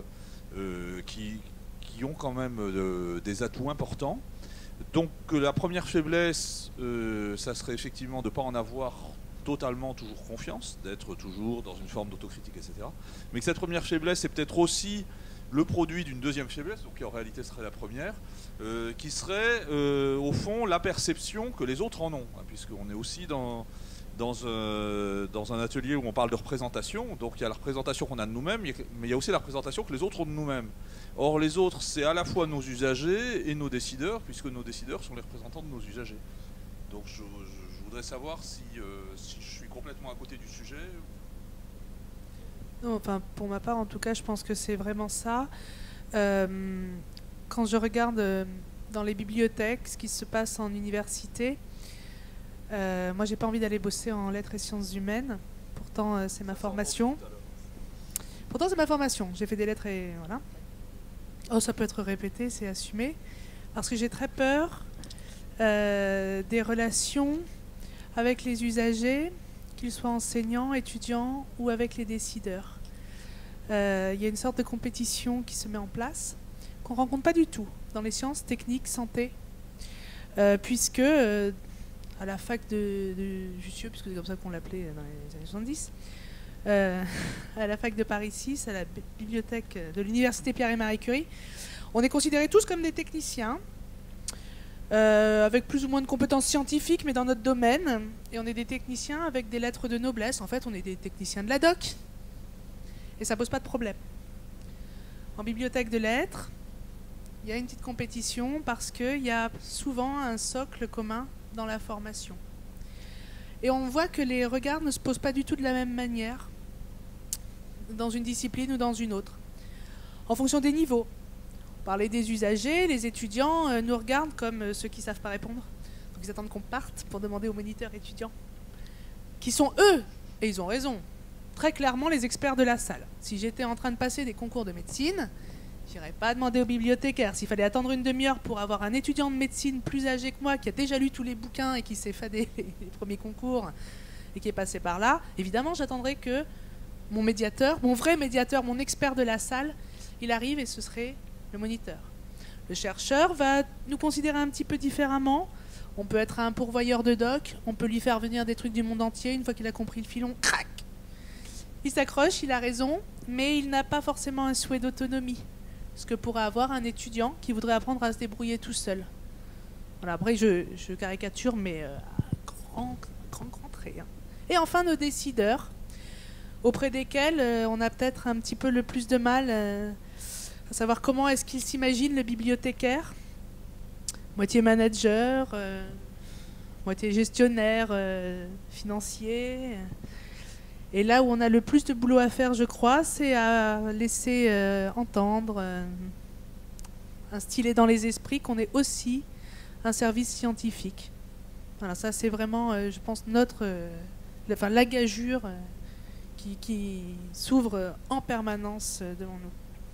qui ont quand même des atouts importants. Donc la première faiblesse, ça serait effectivement de ne pas en avoir totalement toujours confiance, d'être toujours dans une forme d'autocritique, etc. Mais que cette première faiblesse, c'est peut-être aussi le produit d'une deuxième faiblesse, donc qui en réalité serait la première, qui serait au fond la perception que les autres en ont, hein, puisqu'on est aussi dans un atelier où on parle de représentation, donc il y a la représentation qu'on a de nous-mêmes, mais il y a aussi la représentation que les autres ont de nous-mêmes. Or les autres, c'est à la fois nos usagers et nos décideurs, puisque nos décideurs sont les représentants de nos usagers. Donc je voudrais savoir si je suis complètement à côté du sujet. Non, enfin, pour ma part, en tout cas, je pense que c'est vraiment ça. Quand je regarde dans les bibliothèques ce qui se passe en université, moi, j'ai pas envie d'aller bosser en lettres et sciences humaines. Pourtant, c'est ma formation. J'ai fait des lettres et voilà. Oh, ça peut être répété, c'est assumé. Parce que j'ai très peur des relations avec les usagers, qu'ils soient enseignants, étudiants ou avec les décideurs. Il y a une sorte de compétition qui se met en place, qu'on ne rencontre pas du tout dans les sciences techniques, santé, puisque à la fac de Jussieu, puisque c'est comme ça qu'on l'appelait dans les années 70, à la fac de Paris 6, à la bibliothèque de l'université Pierre et Marie Curie, on est considérés tous comme des techniciens, avec plus ou moins de compétences scientifiques, mais dans notre domaine, et on est des techniciens avec des lettres de noblesse. En fait, on est des techniciens de la doc, et ça pose pas de problème. En bibliothèque de lettres, il y a une petite compétition parce qu'il y a souvent un socle commun dans la formation. Et on voit que les regards ne se posent pas du tout de la même manière dans une discipline ou dans une autre, en fonction des niveaux. On parlait des usagers, les étudiants nous regardent comme ceux qui ne savent pas répondre. Donc ils attendent qu'on parte pour demander aux moniteurs étudiants, qui sont eux, et ils ont raison, très clairement les experts de la salle. Si j'étais en train de passer des concours de médecine, j'irais pas demander aux bibliothécaires. S'il fallait attendre une demi-heure pour avoir un étudiant de médecine plus âgé que moi, qui a déjà lu tous les bouquins et qui s'est fadé les premiers concours et qui est passé par là, évidemment j'attendrais que mon médiateur, mon vrai médiateur, mon expert de la salle, il arrive et ce serait le moniteur. Le chercheur va nous considérer un petit peu différemment. On peut être un pourvoyeur de doc, on peut lui faire venir des trucs du monde entier, une fois qu'il a compris le filon, crac, il s'accroche, il a raison, mais il n'a pas forcément un souhait d'autonomie, ce que pourrait avoir un étudiant qui voudrait apprendre à se débrouiller tout seul. Voilà, après je caricature, mais grand trait. Hein. Et enfin nos décideurs, auprès desquels on a peut-être un petit peu le plus de mal à savoir comment est-ce qu'ils s'imaginent le bibliothécaire, moitié manager, moitié gestionnaire financier. Et là où on a le plus de boulot à faire, je crois, c'est à laisser entendre, instiller dans les esprits qu'on est aussi un service scientifique. Voilà, ça c'est vraiment, je pense, la gageure qui s'ouvre en permanence devant nous.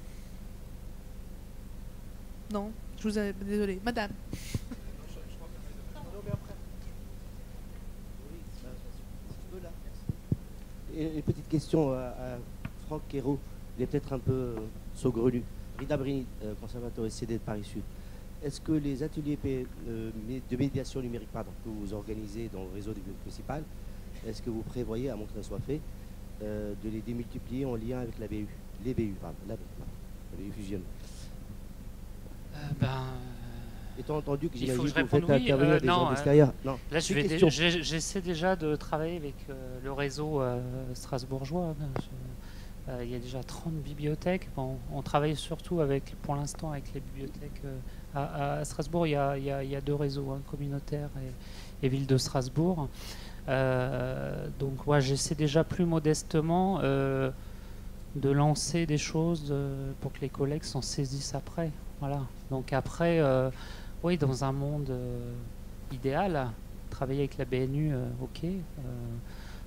Non, je vous ai... Désolé. Madame. Une petite question à Franck Quérault. Il est peut-être un peu saugrenu. Rida Brini, conservateur SCD de Paris Sud. Est-ce que les ateliers de médiation numérique que vous organisez dans le réseau des bibliothèques municipales, est-ce que vous prévoyez, à moins que ça soit fait, de les démultiplier en lien avec la BU, la BU fusionne. Étant entendu que j'imagine que vous faites intervenir des gens d'extérieur. Non. Là, j'essaie déjà de travailler avec le réseau strasbourgeois. Il y a déjà 30 bibliothèques. Bon, on travaille surtout pour l'instant avec les bibliothèques. À Strasbourg, il y a deux réseaux, hein, communautaires et ville de Strasbourg. Donc, j'essaie déjà plus modestement de lancer des choses pour que les collègues s'en saisissent après. Voilà. Donc après, oui, dans un monde idéal, travailler avec la BNU, ok.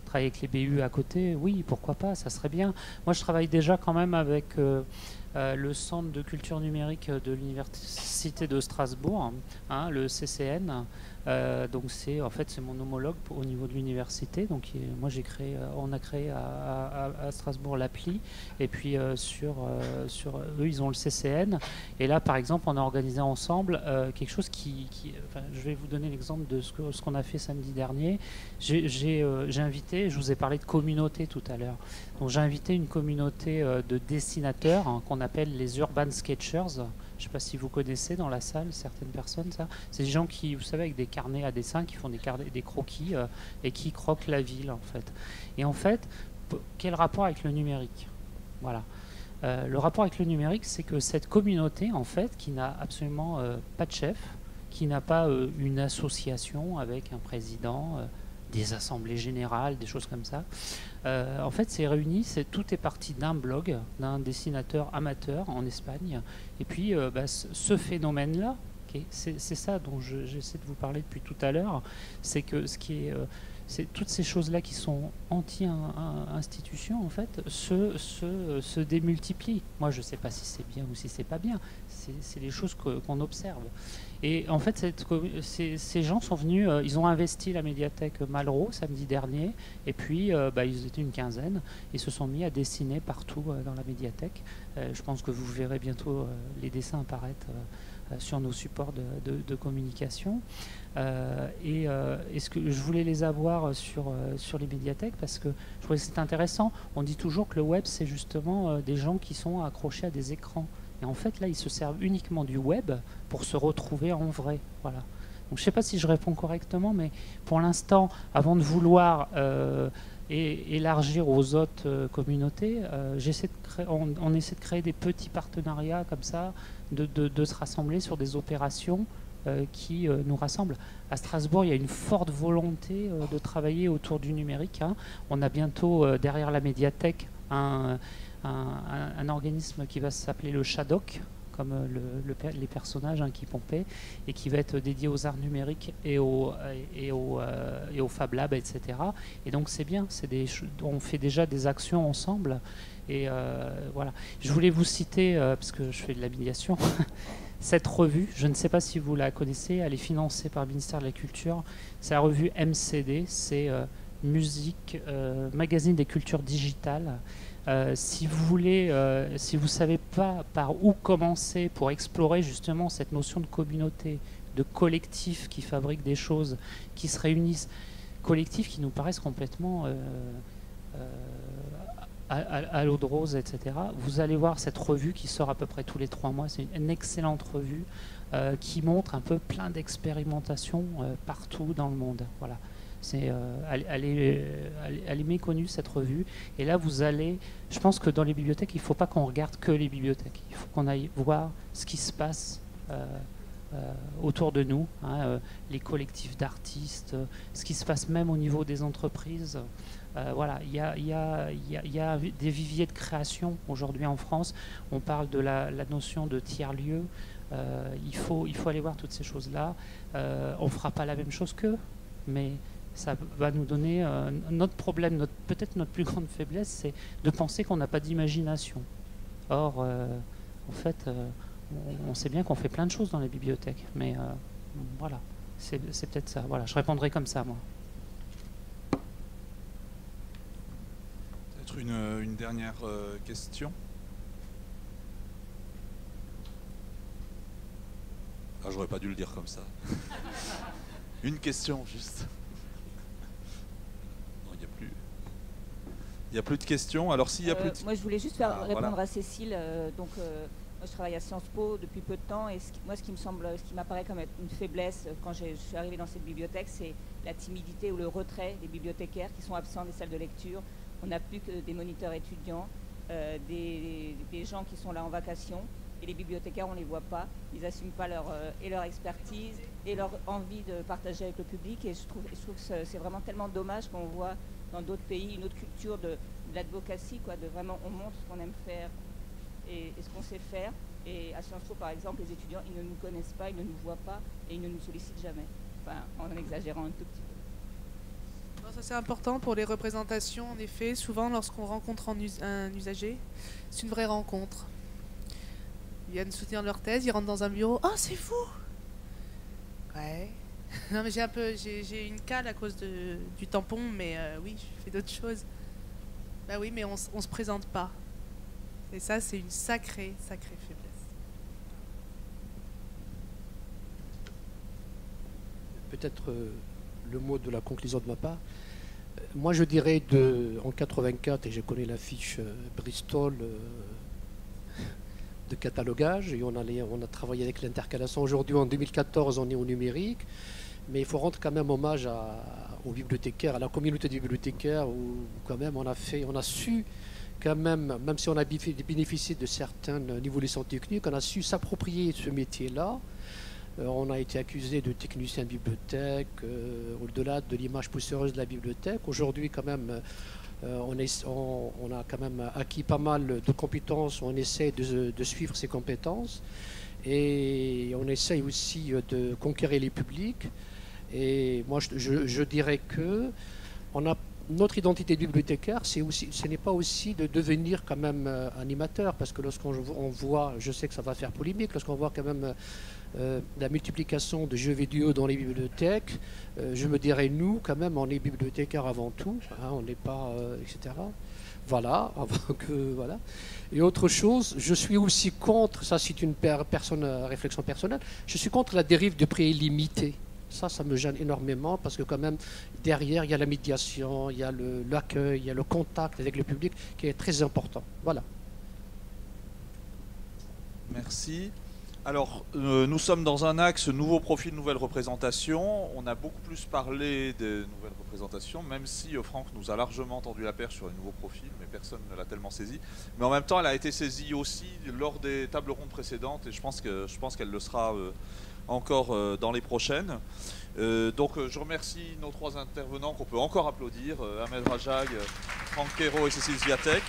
Travailler avec les BU à côté, oui, pourquoi pas, ça serait bien. Moi, je travaille déjà quand même avec le Centre de culture numérique de l'Université de Strasbourg, hein, le CCN. Donc c'est mon homologue au niveau de l'université. Donc moi on a créé à Strasbourg l'appli, et puis sur eux ils ont le CCN. Et là par exemple on a organisé ensemble quelque chose je vais vous donner l'exemple de ce qu'on a fait samedi dernier. J'ai invité, je vous ai parlé de communauté tout à l'heure. Donc j'ai invité une communauté de dessinateurs qu'on appelle les Urban Sketchers. Je ne sais pas si vous connaissez dans la salle certaines personnes, ça. C'est des gens qui, vous savez, avec des carnets à dessin, qui font des croquis et qui croquent la ville, en fait. Et en fait, quel rapport avec le numérique? Voilà. Le rapport avec le numérique, c'est que cette communauté, en fait, qui n'a absolument pas de chef, qui n'a pas une association avec un président, des assemblées générales, des choses comme ça. En fait, c'est réuni, tout est parti d'un blog, d'un dessinateur amateur en Espagne. Et puis, ce phénomène-là, c'est ça dont j'essaie de vous parler depuis tout à l'heure, c'est que c'est toutes ces choses-là qui sont anti-institutions, en fait, se démultiplient. Moi, je ne sais pas si c'est bien ou si c'est pas bien. C'est les choses qu'on observe. Et en fait, ces gens sont venus, ils ont investi la médiathèque Malraux samedi dernier, et puis ils étaient une quinzaine, ils se sont mis à dessiner partout dans la médiathèque. Je pense que vous verrez bientôt les dessins apparaître sur nos supports de communication. Et ce que je voulais les avoir sur les médiathèques, parce que je trouvais que c'était intéressant. On dit toujours que le web, c'est justement des gens qui sont accrochés à des écrans. Et en fait, là, ils se servent uniquement du web pour se retrouver en vrai. Voilà. Donc, je ne sais pas si je réponds correctement, mais pour l'instant, avant de vouloir élargir aux autres communautés, on essaie de créer des petits partenariats comme ça, de se rassembler sur des opérations qui nous rassemblent. À Strasbourg, il y a une forte volonté de travailler autour du numérique. Hein. On a bientôt, derrière la médiathèque, un organisme qui va s'appeler le Shadok, comme les personnages qui pompaient, et qui va être dédié aux arts numériques et au Fab Lab, etc. Et donc c'est bien, on fait déjà des actions ensemble. Et voilà. Je voulais vous citer, parce que je fais de la médiation, cette revue, je ne sais pas si vous la connaissez, elle est financée par le ministère de la Culture. C'est la revue MCD, c'est Magazine des cultures digitales. Si vous voulez, si vous ne savez pas par où commencer pour explorer justement cette notion de communauté, de collectif qui fabrique des choses, qui se réunissent, collectifs qui nous paraissent complètement à l'eau de rose, etc. Vous allez voir cette revue qui sort à peu près tous les 3 mois. C'est une excellente revue qui montre un peu plein d'expérimentations partout dans le monde. Voilà. Elle est méconnue, cette revue. Et là, je pense que dans les bibliothèques, il ne faut pas qu'on regarde que les bibliothèques. Il faut qu'on aille voir ce qui se passe autour de nous, les collectifs d'artistes, ce qui se passe même au niveau des entreprises. Voilà, il y a des viviers de création aujourd'hui en France. On parle de la notion de tiers-lieu. Il faut aller voir toutes ces choses-là. On ne fera pas la même chose qu'eux, mais ça va nous donner notre problème, peut-être notre plus grande faiblesse, c'est de penser qu'on n'a pas d'imagination. Or, en fait, on sait bien qu'on fait plein de choses dans les bibliothèques, mais voilà, c'est peut-être ça. Voilà, je répondrai comme ça, moi. Peut-être une dernière question. Ah, j'aurais pas dû le dire comme ça. Une question, juste. Non, il n'y a plus de questions. Alors, s'il y a plus de... Moi, je voulais juste répondre à Cécile. Moi, je travaille à Sciences Po depuis peu de temps, et ce qui m'apparaît comme être une faiblesse quand je suis arrivée dans cette bibliothèque, c'est la timidité ou le retrait des bibliothécaires qui sont absents des salles de lecture. On n'a plus que des moniteurs étudiants, des gens qui sont là en vacation, et les bibliothécaires, on ne les voit pas. Ils n'assument pas leur expertise et leur envie de partager avec le public. Et je trouve que c'est vraiment tellement dommage qu'on voit dans d'autres pays une autre culture de l'advocacy, de vraiment on montre ce qu'on aime faire et ce qu'on sait faire. Et à Sciences Po, par exemple, les étudiants, ils ne nous connaissent pas, ils ne nous voient pas et ils ne nous sollicitent jamais. Enfin, en exagérant un tout petit peu. Ça c'est important pour les représentations, en effet. Souvent, lorsqu'on rencontre un usager, c'est une vraie rencontre. Ils viennent soutenir leur thèse, ils rentrent dans un bureau. Oh, c'est vous! Ouais. Non, mais j'ai une cale à cause du tampon, mais oui, je fais d'autres choses. Bah oui, mais on se présente pas. Et ça, c'est une sacrée faiblesse. Peut-être le mot de la conclusion de ma part. Moi, je dirais en 84, et je connais la fiche Bristol de catalogage, et on a travaillé avec l'intercalation. Aujourd'hui, en 2014, on est au numérique, mais il faut rendre quand même hommage aux bibliothécaires, à la communauté des bibliothécaires, où quand même on a su quand même si on a bénéficié de certaines évolutions techniques, on a su s'approprier ce métier-là. On a été accusé de technicien de bibliothèque, au-delà de l'image poussiéreuse de la bibliothèque. Aujourd'hui, quand même, on a quand même acquis pas mal de compétences, on essaie de suivre ces compétences et on essaye aussi de conquérir les publics. Et moi, je dirais que notre identité de bibliothécaire, ce n'est pas aussi de devenir quand même animateur, parce que lorsqu'on voit, je sais que ça va faire polémique, lorsqu'on voit quand même la multiplication de jeux vidéo dans les bibliothèques, je me dirais, nous, quand même, on est bibliothécaire avant tout, hein, on n'est pas, etc. Voilà, voilà. Et autre chose, je suis aussi contre, ça c'est une réflexion personnelle, je suis contre la dérive du prix illimité. Ça me gêne énormément parce que quand même, derrière, il y a la médiation, il y a l'accueil, il y a le contact avec le public qui est très important. Voilà. Merci. Alors, nous sommes dans un axe nouveau profil, nouvelle représentation. On a beaucoup plus parlé des nouvelles représentations, même si Franck nous a largement tendu la perche sur les nouveaux profils, mais personne ne l'a tellement saisie. Mais en même temps, elle a été saisie aussi lors des tables rondes précédentes, et je pense qu'elle le sera encore dans les prochaines. Donc je remercie nos trois intervenants qu'on peut encore applaudir, Ahmed Rajag, Franck Queiro et Cécile Sviatek.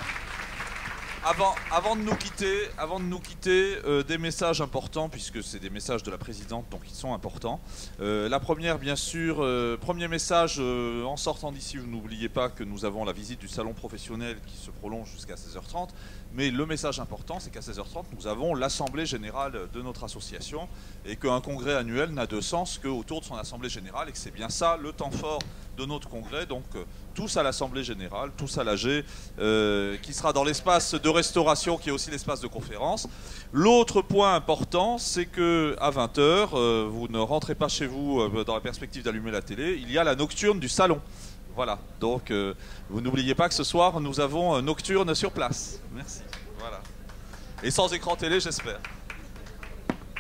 Avant de nous quitter, des messages importants, puisque c'est des messages de la présidente, donc ils sont importants. La première, bien sûr, premier message, en sortant d'ici, vous n'oubliez pas que nous avons la visite du salon professionnel qui se prolonge jusqu'à 16h30. Mais le message important, c'est qu'à 16h30, nous avons l'assemblée générale de notre association et qu'un congrès annuel n'a de sens qu'autour de son assemblée générale et que c'est bien ça le temps fort de notre congrès. Donc tous à l'assemblée générale, tous à l'AG, qui sera dans l'espace de restauration qui est aussi l'espace de conférence. L'autre point important, c'est qu'à 20h, vous ne rentrez pas chez vous dans la perspective d'allumer la télé, il y a la nocturne du salon. Voilà, donc vous n'oubliez pas que ce soir, nous avons Nocturne sur place. Merci. Voilà. Et sans écran télé, j'espère.